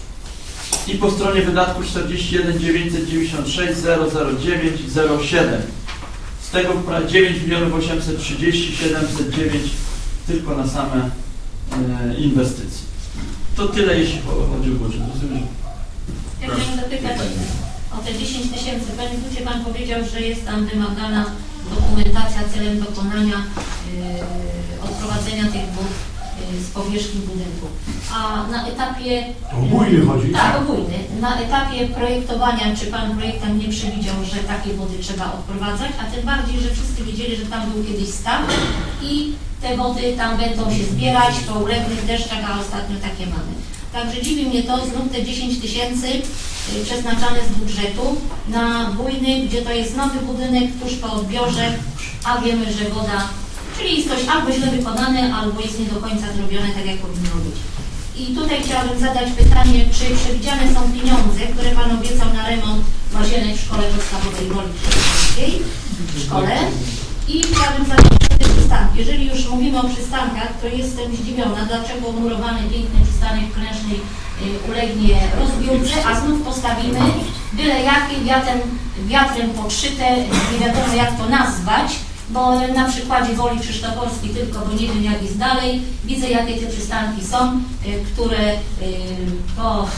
i po stronie wydatków czterdzieści jeden tysięcy dziewięćset dziewięćdziesiąt sześć tysięcy zero dziewięć zero siedem. Z tego dziewięć milionów osiemset trzydzieści tysięcy siedemset dziewięć tylko na same e, inwestycje. To tyle, jeśli chodzi o budżet. Ja chciałam zapytać o te dziesięć tysięcy. Panie Wójcie, Pan powiedział, że jest tam wymagana dokumentacja celem dokonania yy, odprowadzenia tych wód yy, z powierzchni budynku. A na etapie... O bujny chodzi? Tak, o bujny. Na etapie projektowania, czy Pan projektant nie przewidział, że takie wody trzeba odprowadzać, a tym bardziej, że wszyscy wiedzieli, że tam był kiedyś staw i te wody tam będą się zbierać po uległych deszczach, a ostatnio takie mamy. Także dziwi mnie to, znów te dziesięć tysięcy przeznaczane z budżetu na bujny, gdzie to jest nowy budynek tuż po odbiorze, a wiemy, że woda, czyli jest coś albo źle wykonane, albo jest nie do końca zrobione tak, jak powinno być. I tutaj chciałabym zadać pytanie, czy przewidziane są pieniądze, które Pan obiecał na remont łazienek w szkole podstawowej Woli Krzyżanowskiej, w szkole. I chciałabym zadać te przystanki. Jeżeli już mówimy o przystankach, to jestem zdziwiona, dlaczego murowany piękny przystanek w Klęcznej y, ulegnie rozbiórce, a znów postawimy byle jakie wiatrem, wiatrem podszyte, nie wiadomo jak to nazwać, bo na przykładzie Woli Krzysztoforskiej tylko, bo nie wiem jak jest dalej, widzę jakie te przystanki są, y, które y, po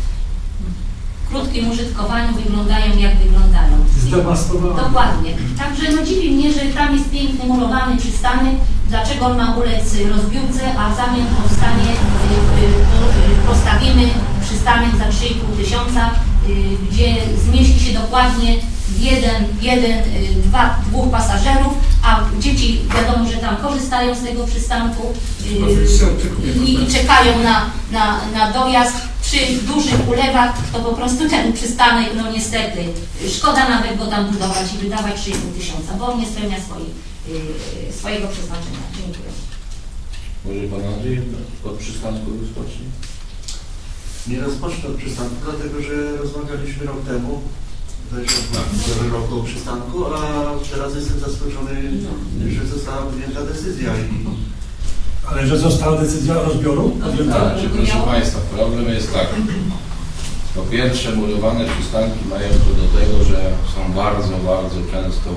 krótkim użytkowaniu wyglądają jak wyglądają. Zdewastowane. Dokładnie. Także no dziwi mnie, że tam jest piękny murowany przystanek, dlaczego on ma ulec rozbiórce, a w zamian powstanie, y, y, postawimy przystanek za trzy i pół tysiąca, y, gdzie zmieści się dokładnie jeden, jeden y, dwa, dwóch pasażerów, a dzieci wiadomo, że tam korzystają z tego przystanku y, i, i czekają na, na, na dojazd. Przy dużych ulewach to po prostu ten przystanek, no niestety, szkoda nawet go tam budować i wydawać trzy i pół tysiąca, bo on nie spełnia swojej, yy, swojego przeznaczenia. Dziękuję. Może Pan Andrzej od przystanku rozpocznie? Nie rozpocznę od przystanku, dlatego że rozmawialiśmy rok temu, w roku o przystanku, a teraz jestem zaskoczony, że została podjęta decyzja i Ale że została decyzja rozbioru? Znaczy, proszę Państwa, problem jest taki. Po pierwsze, murowane przystanki mają to do tego, że są bardzo, bardzo często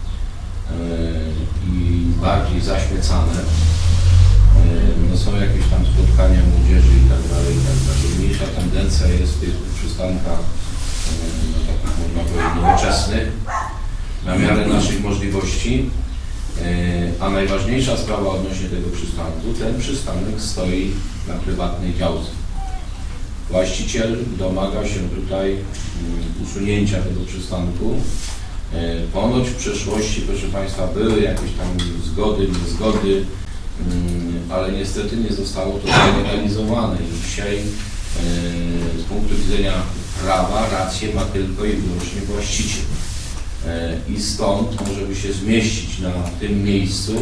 yy, i bardziej zaśmiecane. Yy, no są jakieś tam spotkania młodzieży i tak dalej, i tak dalej. Mniejsza tendencja jest w tych przystankach, yy, no, takich można powiedzieć nowoczesnych, na miarę naszych możliwości. A najważniejsza sprawa odnośnie tego przystanku, ten przystanek stoi na prywatnej działce. Właściciel domaga się tutaj usunięcia tego przystanku. Ponoć w przeszłości, proszę Państwa, były jakieś tam zgody, niezgody, ale niestety nie zostało to zalegalizowane. I dzisiaj z punktu widzenia prawa rację ma tylko i wyłącznie właściciel. I stąd, żeby się zmieścić na tym miejscu,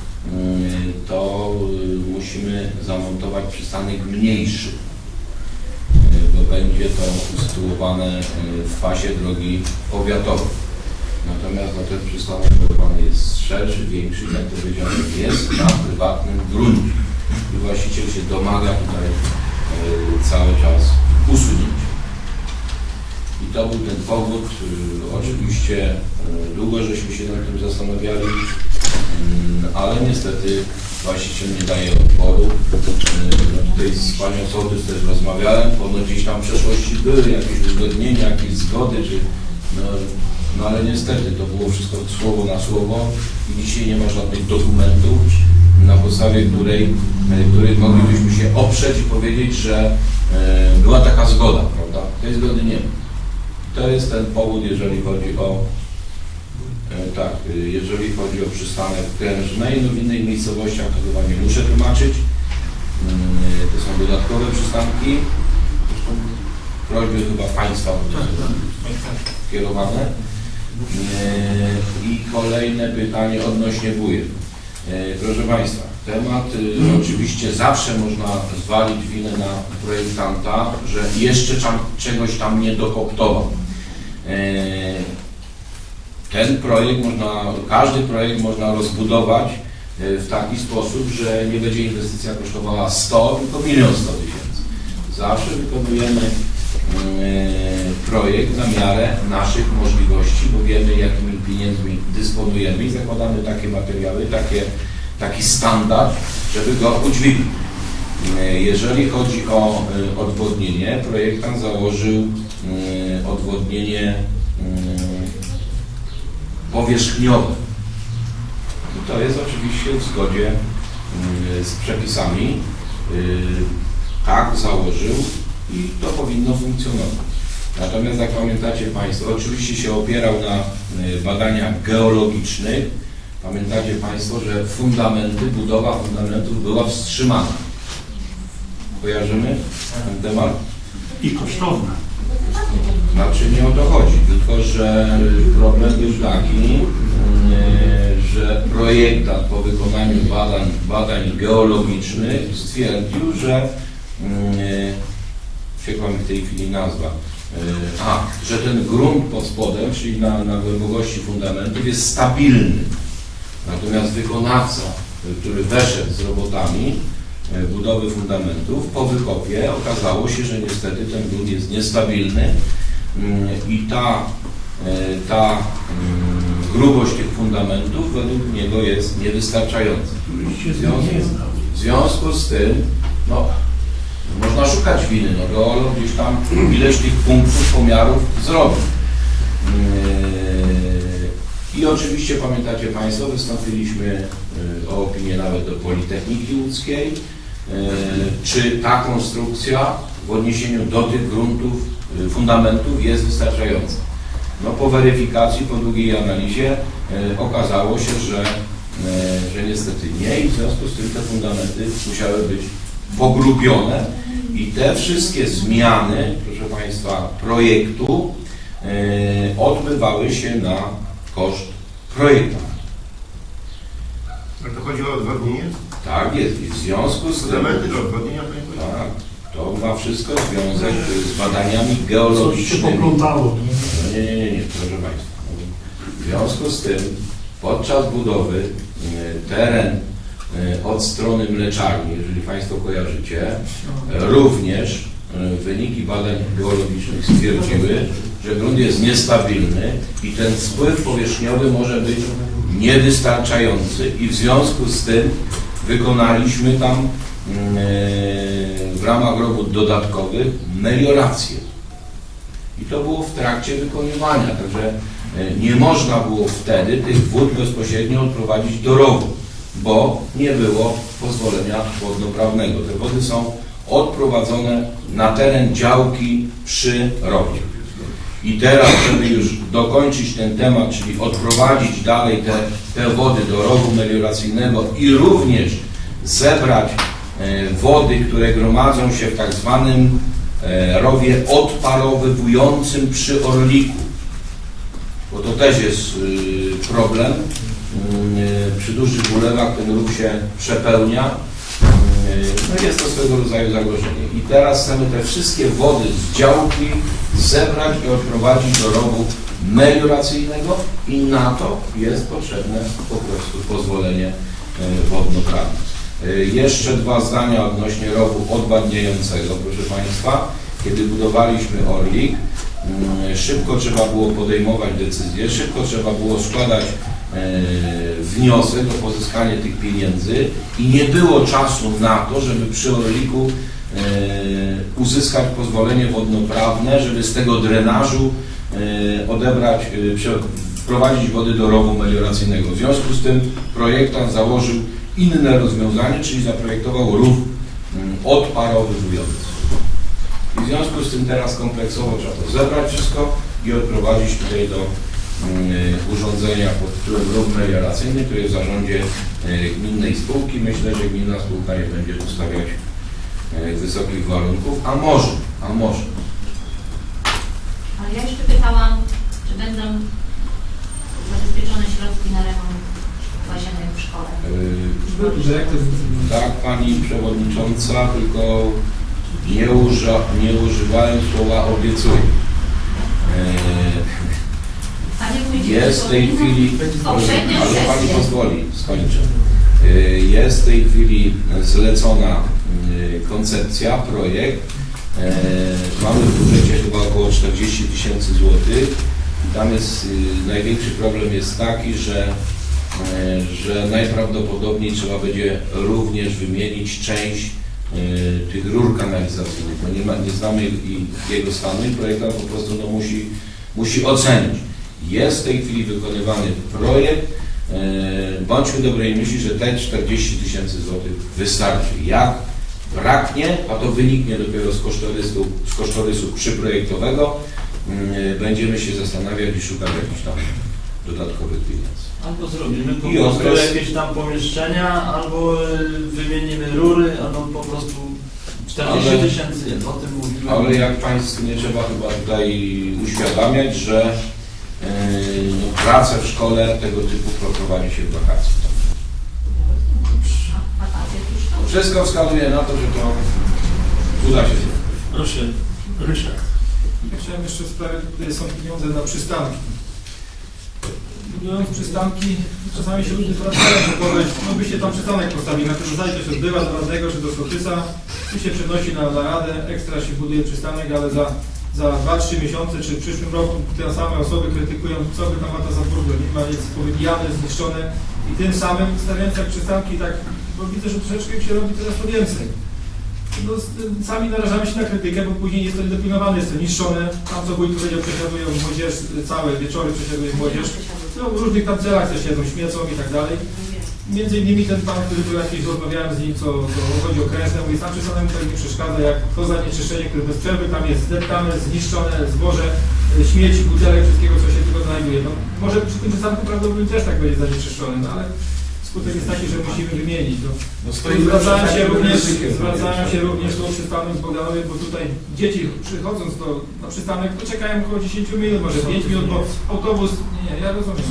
to musimy zamontować przystanek mniejszy, bo będzie to usytuowane w pasie drogi powiatowej. Natomiast no, ten przystanek budowany jest szerszy, większy, jak powiedziałem, jest na prywatnym gruncie. I właściciel się domaga tutaj cały czas usunięcia. I to był ten powód. Oczywiście długo żeśmy się nad tym zastanawiali, ale niestety właściciel nie daje odporu. No tutaj z panią sołtys też rozmawiałem, ponoć gdzieś tam w przeszłości były jakieś uzgodnienia, jakieś zgody, czy, no, no ale niestety to było wszystko słowo na słowo i dzisiaj nie ma żadnych dokumentów, na podstawie której, których moglibyśmy się oprzeć i powiedzieć, że była taka zgoda, prawda? Tej zgody nie ma. To jest ten powód, jeżeli chodzi o E, tak, e, jeżeli chodzi o przystanek Krężnej, no w innych miejscowościach to chyba nie muszę tłumaczyć. E, to są dodatkowe przystanki. Prośby chyba Państwa kierowane. E, I kolejne pytanie odnośnie bujek. E, proszę Państwa, temat e, oczywiście zawsze można zwalić winę na projektanta, że jeszcze tam, czegoś tam nie dokoptował. E, ten projekt można, każdy projekt można rozbudować e, w taki sposób, że nie będzie inwestycja kosztowała sto, tylko milion sto tysięcy. Zawsze wykonujemy projekt na miarę naszych możliwości, bo wiemy, jakimi pieniędzmi dysponujemy i zakładamy takie materiały, takie, taki standard, żeby go udźwignąć. Jeżeli chodzi o odwodnienie, projektant założył odwodnienie powierzchniowe. I to jest oczywiście w zgodzie z przepisami. Tak założył i to powinno funkcjonować. Natomiast jak pamiętacie Państwo, oczywiście się opierał na badaniach geologicznych. Pamiętacie Państwo, że fundamenty, budowa fundamentów była wstrzymana. Kojarzymy ten temat? I kosztowna. Znaczy nie o to chodzi, tylko że problem był taki, że projektant po wykonaniu badań, badań geologicznych stwierdził, że ciekła mi w tej chwili nazwa, a, że ten grunt pod spodem, czyli na, na głębokości fundamentów jest stabilny. Natomiast wykonawca, który weszedł z robotami budowy fundamentów, po wykopie okazało się, że niestety ten grunt jest niestabilny i ta, ta grubość tych fundamentów według niego jest niewystarczająca. W związku, w związku z tym, no, można szukać winy, no geolog gdzieś tam ileś tych punktów pomiarów zrobił. I oczywiście pamiętacie Państwo, wystąpiliśmy o opinię nawet do Politechniki Łódzkiej, czy ta konstrukcja w odniesieniu do tych gruntów, fundamentów jest wystarczająca. No po weryfikacji, po długiej analizie okazało się, że, że niestety nie i w związku z tym te fundamenty musiały być pogrubione i te wszystkie zmiany, proszę Państwa, projektu yy, odbywały się na koszt projektanta. A to chodzi o odwodnienie? Tak jest i w związku z tym... Elementy do odwodnienia? Tak, to ma wszystko związek z badaniami geologicznymi. Coś się poplątało. Nie, nie, nie, nie, proszę Państwa. W związku z tym podczas budowy yy, teren od strony mleczarni, jeżeli Państwo kojarzycie, również wyniki badań geologicznych stwierdziły, że grunt jest niestabilny i ten spływ powierzchniowy może być niewystarczający i w związku z tym wykonaliśmy tam w ramach robót dodatkowych meliorację. I to było w trakcie wykonywania, także nie można było wtedy tych wód bezpośrednio odprowadzić do rowu, bo nie było pozwolenia wodnoprawnego. Te wody są odprowadzone na teren działki przy rowie. I teraz, żeby już dokończyć ten temat, czyli odprowadzić dalej te, te wody do rowu melioracyjnego i również zebrać e, wody, które gromadzą się w tak zwanym e, rowie odparowywującym przy Orliku, bo to też jest y, problem. Przy dużych ulewach ten rów się przepełnia, no jest to swego rodzaju zagrożenie. I teraz chcemy te wszystkie wody z działki zebrać i odprowadzić do rowu melioracyjnego i na to jest potrzebne po prostu pozwolenie wodnoprawne. Jeszcze dwa zdania odnośnie rowu odwadniającego, proszę Państwa. Kiedy budowaliśmy Orlik, szybko trzeba było podejmować decyzje, szybko trzeba było składać wniosek o pozyskanie tych pieniędzy i nie było czasu na to, żeby przy Orliku uzyskać pozwolenie wodnoprawne, żeby z tego drenażu odebrać, wprowadzić wody do rowu melioracyjnego. W związku z tym projektant założył inne rozwiązanie, czyli zaprojektował rów odparowywujący. I w związku z tym teraz kompleksowo trzeba to zebrać wszystko i odprowadzić tutaj do urządzenia pod wpływem rów melioracyjnych, które jest w zarządzie gminnej spółki. Myślę, że gminna spółka nie będzie ustawiać wysokich warunków, a może, a może. Ale ja jeszcze pytałam, czy będą zabezpieczone środki na remont łazienek w szkole. Yy, tak, pani przewodnicząca, tylko nie, uża, nie używałem słowa obiecuję. Yy, jest w tej chwili, ale pani pozwoli, skończę. Yy, jest w tej chwili zlecona yy, koncepcja, projekt. Yy, mamy w budżecie chyba około czterdzieści tysięcy złotych. Tam jest, yy, największy problem jest taki, że że najprawdopodobniej trzeba będzie również wymienić część y, tych rur kanalizacyjnych, bo nie, ma, nie znamy i jego stanu i projektant po prostu no, musi, musi ocenić. Jest w tej chwili wykonywany projekt, y, bądźmy dobrej myśli, że te czterdzieści tysięcy złotych wystarczy. Jak braknie, a to wyniknie dopiero z kosztorysu, z kosztorysu przyprojektowego, y, będziemy się zastanawiać i szukać jakichś tam dodatkowych pieniędzy. Albo zrobimy po I prostu okres... jakieś tam pomieszczenia, albo wymienimy rury, albo po prostu czterdzieści tysięcy, o tym mówiłem. Ale jak Państwu nie trzeba chyba tutaj uświadamiać, że yy, no, pracę w szkole tego typu prowadzi się w wakacje. Wszystko wskazuje na to, że to uda się zrobić. Proszę, Ryszard. Ja chciałem jeszcze w sprawie, tutaj są pieniądze na przystanki. Budując przystanki, czasami się ludzie zwracają do kogoś, no byście tam przystanek postawili, na tym zajdzie się od była do radnego czy do sołtysa, tu się przenosi na, na radę, ekstra się buduje przystanek, ale za, za dwa trzy miesiące czy w przyszłym roku te same osoby krytykują, co by tam lata za burgo, nie ma, jest powybijane, zniszczone i tym samym stawiając jak przystanki, tak, bo widzę, że troszeczkę się robi teraz to więcej. No, sami narażamy się na krytykę, bo później jest to niedopilnowane, jest to niszczone. Tam co wójt powiedział, przesiadują młodzież, całe wieczory przesiaduje młodzież. No, w różnych tam celach też siedzą, śmiecą i tak dalej. Między innymi ten pan, który tu jakiś rozmawiałem z nim, co, co chodzi o krężne, mówi, sam przystanek mi tak nie przeszkadza, jak to zanieczyszczenie, które bez przerwy tam jest zdeptane, zniszczone, zboże, śmieci, butelek, wszystkiego, co się tylko znajduje. No, może przy tym przystanku prawdopodobnie też tak będzie zanieczyszczony, no ale skutek jest taki, że musimy wymienić. No. No zwracają się również, zwracają się również do przystanek z Bogdanowie, bo tutaj dzieci przychodząc do, na przystanek, to czekają około dziesięć minut, może pięć minut, bo autobus, nie, nie, ja rozumiem.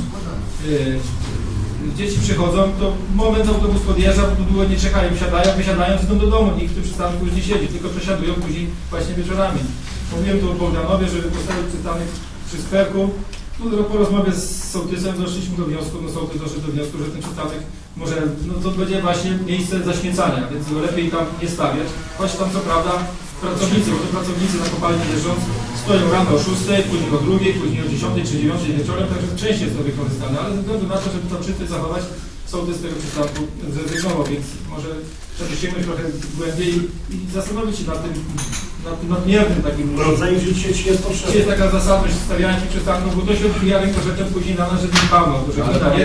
Yy, dzieci przychodzą, to moment autobus podjeżdża, bo długo nie czekają, siadają, wysiadają, idą do domu, nikt w tym przystanku już nie siedzi, tylko przesiadują później właśnie wieczorami. Mówiłem tu o Bogdanowie, żeby postawić przystanek przy skwerku. No, po rozmowie z sołtysem doszliśmy do wniosku, no sołtys doszedł do wniosku, że ten przystanek może, no to będzie właśnie miejsce zaśmiecania, więc lepiej tam nie stawiać. Choć tam co prawda pracownicy, bo to pracownicy na kopalni jeżdżąc stoją rano o szóstej, później o drugiej, później o dziesiątej czy dziewiątej wieczorem, także częściej jest to wykorzystane, ale ze względu na to, żeby tam czystość zachować, sołtys z tego przystanku zrezygnował, więc może trzeba sięgnąć trochę głębiej i zastanowić się nad tym, nad tym nadmiernym takim... Rozejrzeć sieci jest potrzebne. Jest taka zasadność stawiania tych przystanków, bo to się odbija rękorzeczem później na nas, że nie pełno. Ale panie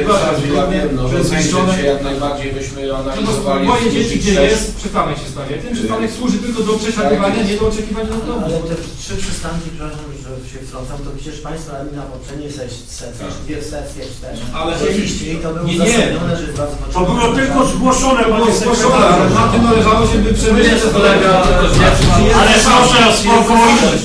no, rozejrzeć się jak najbardziej byśmy analizowali... No, moje dzieci, gdzie jest, przystanek się stawia. Ten przystanek służy tylko do przesiadywania, nie do oczekiwania na domu. Ale te trzy przystanki, przepraszam, że się wtrącam, to przecież Państwo na poprzedniej sesji, dwie sesje też, ale chcieliście i to było nie, uzasadnione, że jest bardzo To było tylko zgłoszone, było zgłoszone, ale na tym należało się by przemyśleć, że kolega... Ale proszę o spokój.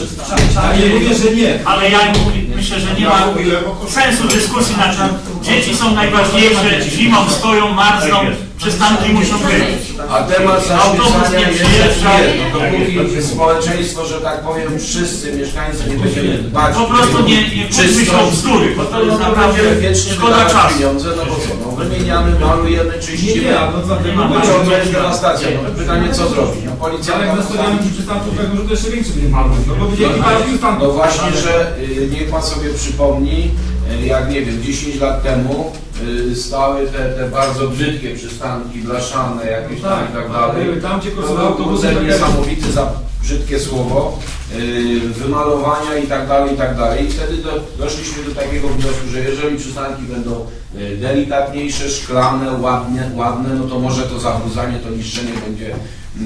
Ja nie mówię, że nie. Ale ja myślę, że nie ma sensu dyskusji na tym. Dzieci są najważniejsze, zimą stoją, marzną, przystanki muszą być. A temat Autobus nie przyjeżdża. Dopóki społeczeństwo, że tak powiem, wszyscy mieszkańcy nie będziemy dbać. Po prostu nie, nie pójdźmy się o bzdury, bo to jest naprawdę wiecznie szkoda czasu. Pieniądze, no bo co, no wymieniamy, malujemy, czyścimy. Nie, no co, nie ma ciągle jest dewastacja. No pytanie, co zrobić? No policja... Ale jak nastawiamy przy przystanku, to że to jeszcze większy będzie malność, no bo będzie ekipa No właśnie, że y, niech pan sobie przypomni, y, jak nie wiem, dziesięć lat temu y, stały te, te bardzo brzydkie przystanki, blaszane jakieś tam i tak dalej. Tam gdzie to był niesamowity za brzydkie słowo, y, wymalowania i tak dalej, i tak dalej. I wtedy do, doszliśmy do takiego wniosku, że jeżeli przystanki będą y, delikatniejsze, szklane, ładnie, ładne, no to może to zabrudzanie, to niszczenie będzie y,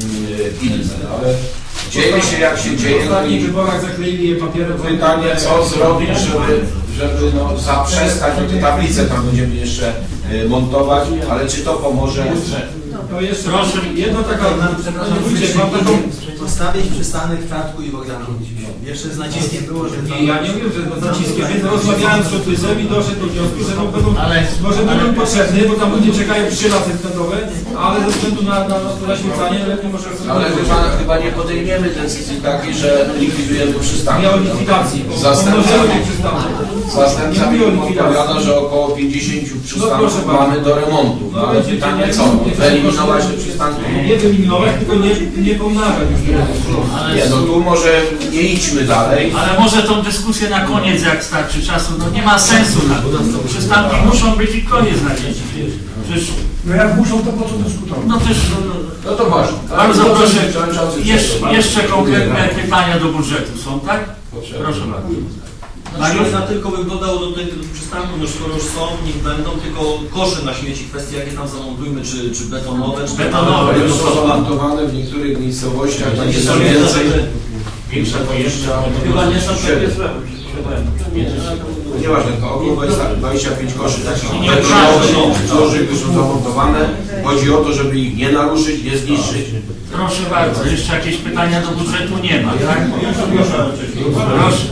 inne. Ale dzieje się jak się dzieje. W ostatnich wyborach zakleili je papierem. Pytanie, co zrobić, żeby, żeby no, zaprzestać, bo te tablice tam będziemy jeszcze y, montować, ale czy to pomoże? To jeszcze Proszę. jedno taka, Przepraszam, Wójcie, mam taką... postawić przystanek Czartku i Bogdanowicz. Jeszcze z naciskiem było, że... Nie, ja nie wiem, że to naciskiem, więc rozmawiałem z sołtysem i doszedł do wniosku, że no będą, Ale- może będą ale- potrzebne, bo tam ludzie czekają trzy lata centrowe, ale ze względu na, na, na to zaśmiecanie lepiej może... Ale chyba, chyba nie podejmiemy decyzji takiej, że likwidujemy przystanek. Nie o likwidacji, bo Zastępca, pomnożenie przystanku. zastępca Nie mi mówię o likwidacji. odpowiada, że około pięćdziesięciu przystanków proszę bardzo. mamy do remontu. No, No, ale będzie- pytanie nie- co? No, nie- wyeliminować te przystanki? Nie wyeliminować, tylko nie, nie pomnażać już tego. Nie, no tu może nie idźmy dalej. Ale może tą dyskusję na koniec, jak starczy czasu, no nie ma sensu na to. Przystanki muszą być i koniec na dzieci. Przecież, No jak muszą, to po co dyskutować? no też, no, No to właśnie. bardzo Ale proszę, przewodniczący jeszcze, Czesław, jeszcze bardzo konkretne dziękujemy. pytania do budżetu są, tak? Proszę. Proszę bardzo. Znaczy, ja tylko bym dodał do tych przystanków, no skoro już są, niech będą, tylko kosze na śmieci, kwestie jakie tam zamontujmy, czy, czy betonowe, czy Betonowe. Już są zamontowane w niektórych miejscowościach, To nie nie są są więcej. Większa to jeszcze. Chyba nie są takie złe. Nieważne, to około dwadzieścia pięć koszy, tak są. Nie, Złożyk już są zamontowane. Chodzi o to, żeby ich nie naruszyć, nie zniszczyć. Proszę bardzo, jeszcze jakieś pytania do budżetu nie ma, tak? Proszę.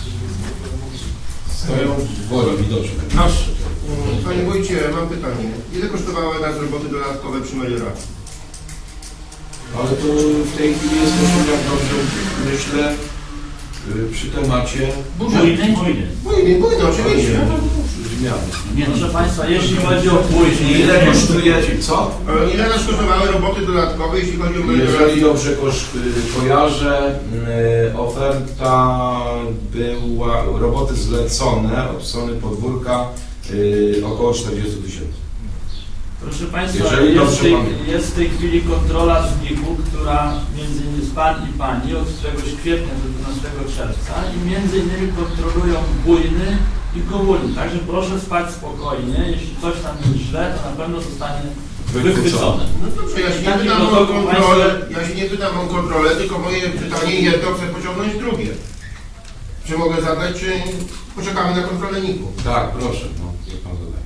Stoją w woli widoczne. Proszę. Panie Wójcie, mam pytanie. Ile kosztowały nas roboty dodatkowe przy melioracji? Ale to w tej chwili jesteśmy, jak dobrze myślę, y, przy temacie Bujny, bujny. Bujny, bujny, oczywiście. zmiany. Nie, Proszę Państwa, jeśli chodzi o później, Ile kosztuje, co? Ale ile nas kosztowały roboty dodatkowe, jeśli chodzi o meliorację? Jeżeli dobrze kosz, y, kojarzę, y, oferta była, roboty zlecone od strony podwórka y, około czterdzieści tysięcy. proszę Państwa, Jeżeli jest, dobrze w tej, pamiętam. jest w tej chwili kontrola z N I K-u, która między innymi z Pan i Pani od któregoś kwietnia do dwunastego czerwca i między innymi kontrolują bujny i kołuli. Także proszę spać spokojnie, jeśli coś tam jest źle, to na pewno zostanie wychwycone. No dobrze, ja się nie Taki pytam o protokół kontrolę, państwo- ja się nie pytam o kontrolę, tylko moje pytanie jedno chcę pociągnąć drugie. Czy mogę zadać, czy poczekamy na kontrolę N I K-u? Tak, proszę, no, jak pan zadaje.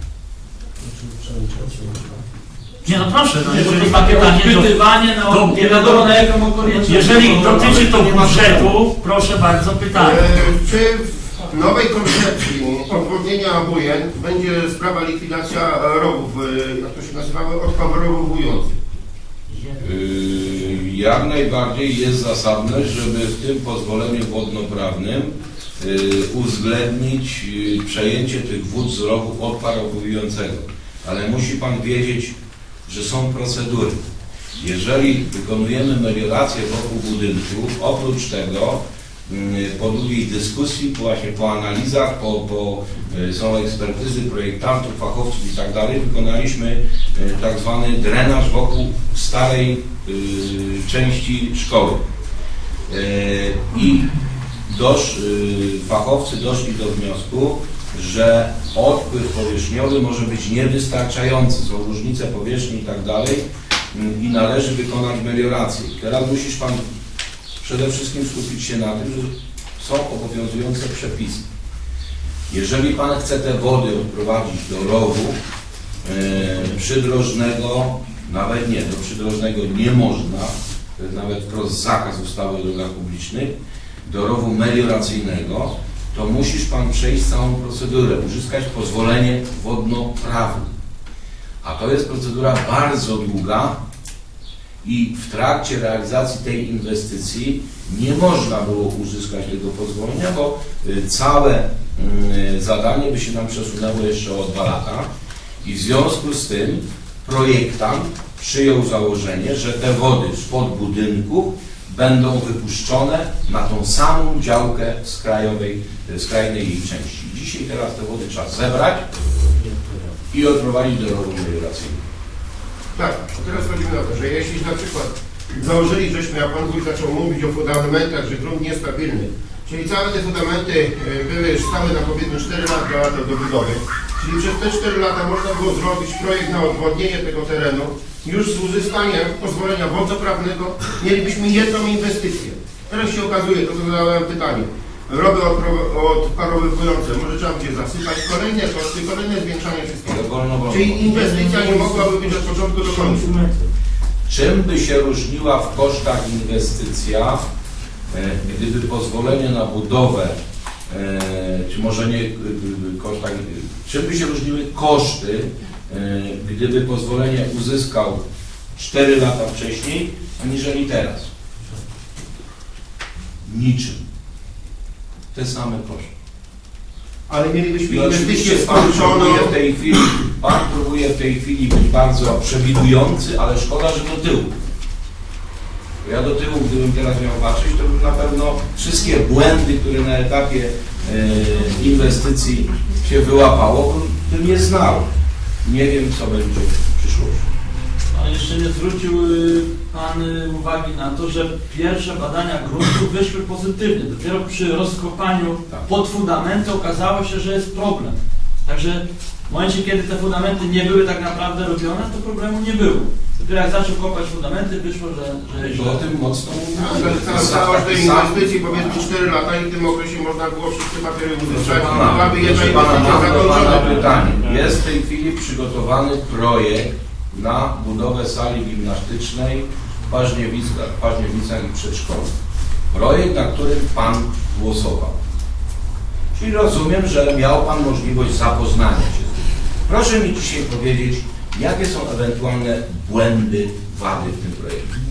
Nie no proszę, no, Nie, bo jeżeli to ma takie pytanie do, odpytywanie na do, nie wiadomo na jaką okoliczność. jeżeli dotyczy to nie ma budżetu, proszę bardzo pytanie. E, Czy w nowej koncepcji odwodnienia Bujen będzie sprawa likwidacja rowów, e, jak to się nazywały, odkamerowujących? Yy, Jak najbardziej jest zasadne, żeby w tym pozwoleniu wodnoprawnym yy, uwzględnić yy, przejęcie tych wód z rowów odparowującego. Ale musi Pan wiedzieć, że są procedury. Jeżeli wykonujemy meliorację wokół budynków, oprócz tego yy, po długiej dyskusji, właśnie po analizach, po, po, yy, są ekspertyzy projektantów, fachowców i tak dalej, wykonaliśmy yy, tak zwany drenaż wokół starej yy, części szkoły. Yy, I dosz, yy, fachowcy doszli do wniosku, że odpływ powierzchniowy może być niewystarczający, są różnice powierzchni i tak dalej yy, i należy wykonać meliorację. Teraz musisz Pan przede wszystkim skupić się na tym, że są obowiązujące przepisy. Jeżeli Pan chce te wody odprowadzić do rowu yy, przydrożnego, nawet nie, do przydrożnego nie można, to jest nawet wprost zakaz ustawy o drogach publicznych, do rowu melioracyjnego, to musisz Pan przejść całą procedurę, uzyskać pozwolenie wodnoprawne. A to jest procedura bardzo długa i w trakcie realizacji tej inwestycji nie można było uzyskać tego pozwolenia, bo y, całe y, zadanie by się nam przesunęło jeszcze o dwa lata i w związku z tym projektant przyjął założenie, że te wody spod budynków będą wypuszczone na tą samą działkę skrajowej, skrajnej jej części. Dzisiaj teraz te wody trzeba zebrać i odprowadzić do rowu melioracyjnego. Tak, teraz chodzimy na to, że jeśli na przykład założyli, żeśmy, jak Pan Wójt zaczął mówić o fundamentach, że grunt niestabilny, czyli całe te fundamenty e, były stałe na powiedzmy cztery lata do budowy, czyli przez te cztery lata można było zrobić projekt na odwodnienie tego terenu, już z uzyskaniem pozwolenia wodnoprawnego mielibyśmy jedną inwestycję. Teraz się okazuje, to zadałem pytanie, rowy odpro- odparowywujące, może trzeba będzie zasypać, kolejne koszty, kolejne zwiększanie wszystkiego. Czyli inwestycja nie mogłaby być od początku do końca. Czym by się różniła w kosztach inwestycja, e, gdyby pozwolenie na budowę, e, czy może nie e, kosztach, czym by się różniły koszty, e, gdyby pozwolenie uzyskał cztery lata wcześniej, aniżeli teraz? Niczym. Te same koszty. Ale mielibyśmy I oczywiście inwestycję pan skończoną. próbuje w tej chwili, pan próbuje w tej chwili być bardzo przewidujący, ale szkoda, że do tyłu. Bo ja do tyłu, gdybym teraz miał patrzeć, to bym na pewno wszystkie błędy, które na etapie e, inwestycji się wyłapało, bym je znał. Nie wiem, co będzie w przyszłości. Ale jeszcze nie zwrócił y, Pan y, uwagi na to, że pierwsze badania gruntu wyszły pozytywnie. Dopiero przy rozkopaniu pod fundamenty okazało się, że jest problem. Także w momencie, kiedy te fundamenty nie były tak naprawdę robione, to problemu nie było. Dopiero jak zaczął kopać fundamenty, wyszło, że, że To o tym mocno Ale cała całość tej inwestycji powiedzmy cztery lata i w tym okresie można było wszystkie papiery uzyskać. Byłaby jedna Proszę pana, inwestycja mam do pana zakończona. pytanie. Jest w tej chwili przygotowany projekt na budowę sali gimnastycznej w Paźniewicach, w Paźniewicach i przedszkolu. Projekt, na którym pan głosował. Czyli rozumiem, że miał pan możliwość zapoznania się z tym. Proszę mi dzisiaj powiedzieć, jakie są ewentualne błędy, wady w tym projekcie?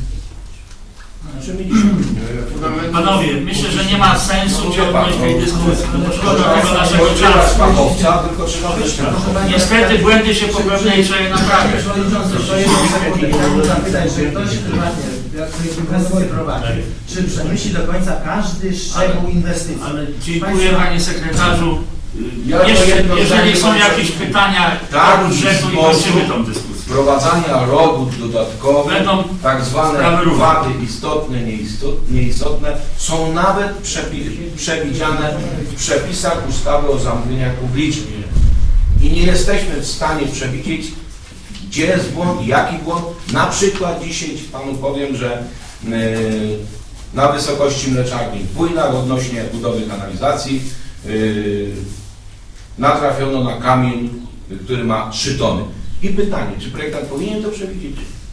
Panowie, myślę, że nie ma sensu No, ciągnąć tej dyskusji. no, Szkoda tego no, naszego no, czasu. fachowca, tylko trzeba być fachowcem. Niestety błędy się popełniają i trzeba je naprawiać. To jest chciałbym zapytać, że ktoś prywatnie, jak inwestycje prowadzi, czy przemyśli do końca każdy szczegół inwestycji? Dziękuję panie sekretarzu. Ja to Jeszcze, jedno jeżeli zdanie są jakieś pytania Tak, do budżetu i kończymy tą dyskusję. Wprowadzania robót dodatkowych, Będą tak zwane sprawy różne. wady istotne, nieistotne, nieistotne, są nawet przepi- przewidziane w przepisach ustawy o zamówieniach publicznych. I nie jesteśmy w stanie przewidzieć, gdzie jest błąd, jaki błąd. Na przykład dzisiaj panu powiem, że yy, na wysokości mleczarni w Bujnach odnośnie budowy kanalizacji yy, natrafiono na kamień, który ma trzy tony. I pytanie, czy projektant powinien to przewidzieć?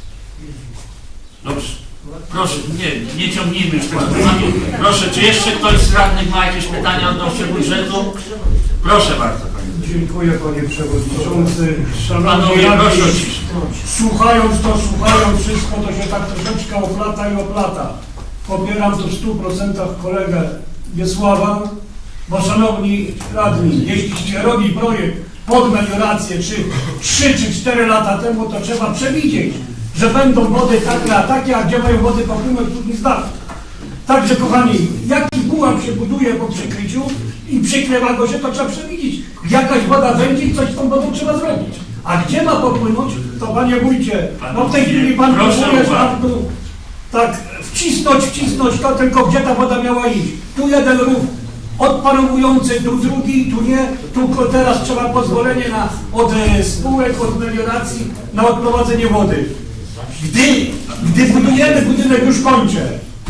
Dobrze. Proszę, nie, nie ciągnijmy już tego tematu. Proszę, czy jeszcze ktoś z radnych ma jakieś pytania odnośnie budżetu? Proszę bardzo, panie. Dziękuję panie przewodniczący. Szanowni Panowie, radni, proszę o ciszę. słuchając to, słuchając wszystko, to się tak troszeczkę oplata i oplata. Popieram tu w stu procentach kolegę Wiesława, bo szanowni radni, jeśliście robi projekt pod meliorację, czy trzy czy cztery lata temu, to trzeba przewidzieć, że będą wody takie, a takie, a gdzie mają wody popłynąć, tu nie zdawać. Także kochani, jaki pułap się buduje po przykryciu i przykrywa go się, to trzeba przewidzieć. Jakaś woda będzie i coś z tą wodą trzeba zrobić. A gdzie ma popłynąć, to panie wójcie, no w tej chwili pan próbuje tam tu tak wcisnąć, wcisnąć to, tylko gdzie ta woda miała iść. Tu jeden rów odparowujący, tu drugi, tu nie, tu teraz trzeba pozwolenie na, od e, spółek, od melioracji na odprowadzenie wody. Gdy, gdy budujemy budynek, już kończę,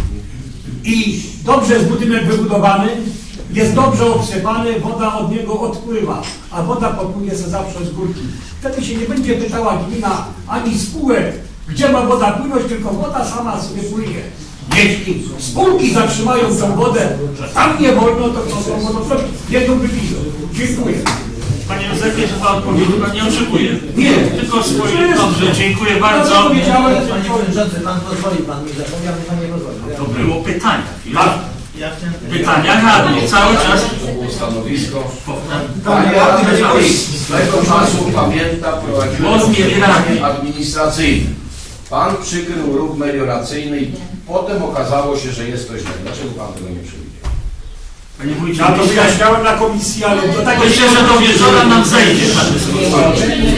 i dobrze jest budynek wybudowany, jest dobrze obsypany, woda od niego odpływa, a woda popłynie sobie zawsze z górki. Wtedy się nie będzie pytała gmina ani spółek, gdzie ma woda płynąć, tylko woda sama sobie płynie. Jeśli spółki zatrzymają tą wodę, że tam nie wolno, to co są wodą, jedną wypiją. Dziękuję. Panie Józefie, chyba odpowiedzi pan nie oczekuje. Nie. Tylko swoje. Dobrze, dziękuję bardzo. No, panie przewodniczący, pan pozwoli, pan mi zapomniał, pan nie pozwoli. To było pytanie. Ja chciałem... Pytania radnych cały czas. To było stanowisko. Panie Panie radny swego czasu pamięta, Głos prowadził mieli radni. administracyjny. Pan przykrył ruch melioracyjny i potem okazało się, że jest to źle. Dlaczego pan tego nie przewidział? Panie wójcie, Ja to wyjaśniałem na komisji, ale to tak... myślę, że do wieczora nam zejdzie ta dyskusja.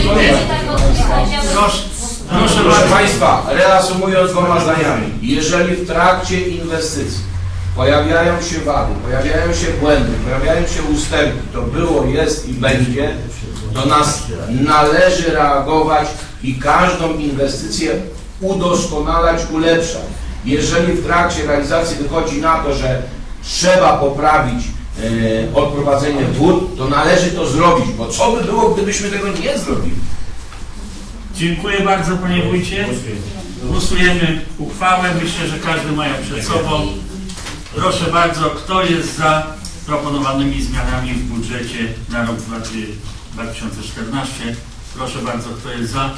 Proszę, proszę Proszę bardzo. Państwa, reasumując dwoma zdaniami, jeżeli w trakcie inwestycji pojawiają się wady, pojawiają się błędy, pojawiają się ustępy, to było, jest i będzie, do nas należy reagować i każdą inwestycję udoskonalać, ulepszać. Jeżeli w trakcie realizacji wychodzi na to, że trzeba poprawić e, odprowadzenie wód, to należy to zrobić, bo co by było, gdybyśmy tego nie zrobili? Dziękuję bardzo, panie wójcie. Głosujemy uchwałę. Myślę, że każdy ma ją przed sobą. Proszę bardzo, kto jest za proponowanymi zmianami w budżecie na rok dwa tysiące czternasty? Proszę bardzo, kto jest za?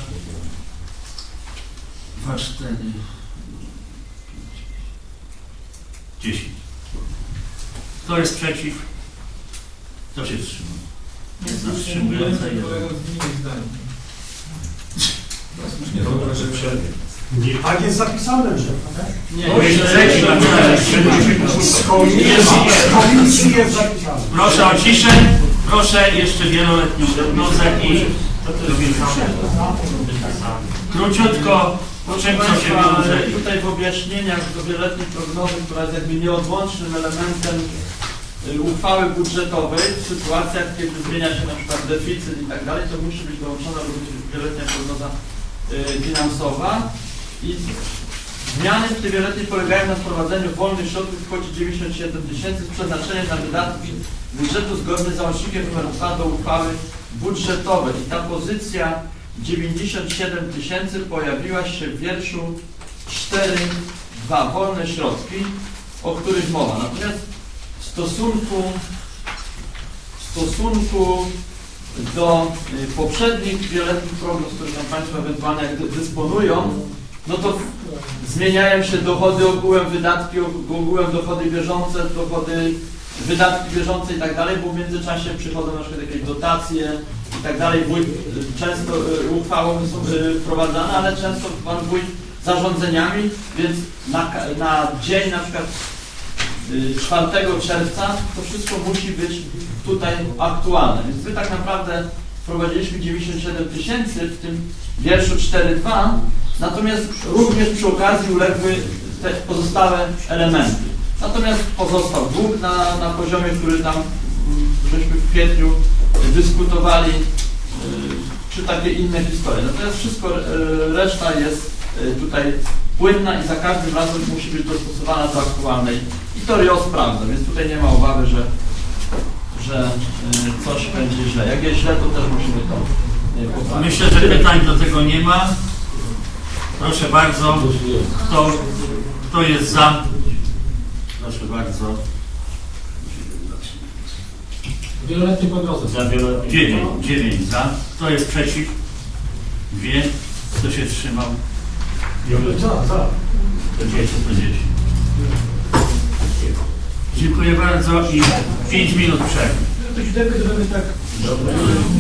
Dwa, cztery, dziesięć. Kto jest przeciw? Kto się wstrzymał? Jedna wstrzymująca, jeden. Nie tak jest zapisane, że... Nie, bo jest trzeci na Z komisji jest zapisane. Proszę o ciszę, proszę jeszcze wieloletnią prognozę i króciutko, po czym co się wiąże. Tutaj w objaśnieniach do wieloletniej prognozy, która jest jakby nieodłącznym elementem y, uchwały budżetowej, w sytuacjach, kiedy zmienia się na przykład deficyt i tak dalej, to musi być dołączona również wieloletnia prognoza y, finansowa. I zmiany w tej wieloletniej polegają na wprowadzeniu wolnych środków w kwocie dziewięćdziesiąt siedem tysięcy z przeznaczeniem na wydatki budżetu zgodnie z załącznikiem nr dwa do uchwały budżetowej. I ta pozycja dziewięćdziesiąt siedem tysięcy pojawiła się w wierszu cztery dwa, wolne środki, o których mowa. Natomiast w stosunku, w stosunku do y, poprzednich wieloletnich prognoz, które tam Państwo ewentualnie dysponują, no to zmieniają się dochody ogółem, wydatki ogółem, dochody bieżące, dochody, wydatki bieżące i tak dalej, bo w międzyczasie przychodzą na przykład jakieś dotacje i tak dalej. Wójt często y, uchwałą są y, wprowadzane, ale często Pan Wójt zarządzeniami, więc na, na dzień na przykład y, czwartego czerwca to wszystko musi być tutaj aktualne. Więc my tak naprawdę wprowadziliśmy dziewięćdziesiąt siedem tysięcy w tym wierszu cztery dwa, natomiast również przy okazji uległy te pozostałe elementy. Natomiast pozostał dług na, na poziomie, który tam żeśmy w kwietniu dyskutowali, czy takie inne historie. Natomiast wszystko, reszta jest tutaj płynna i za każdym razem musi być dostosowana do aktualnej. I to R I O sprawdza, więc tutaj nie ma obawy, że, że coś będzie źle. Jak jest źle, to też musimy to poprawić. Myślę, że pytań do tego nie ma. Proszę bardzo, kto, kto jest za? Proszę bardzo. Wieloletnie prognozy. dziewięć, dziewięć za. Kto jest przeciw? Dwie. Kto się wstrzymał? Za, za. To dziesięć, to dziesięć. Dziękuję bardzo i pięć minut przerwy. To siódemkę zrobimy tak.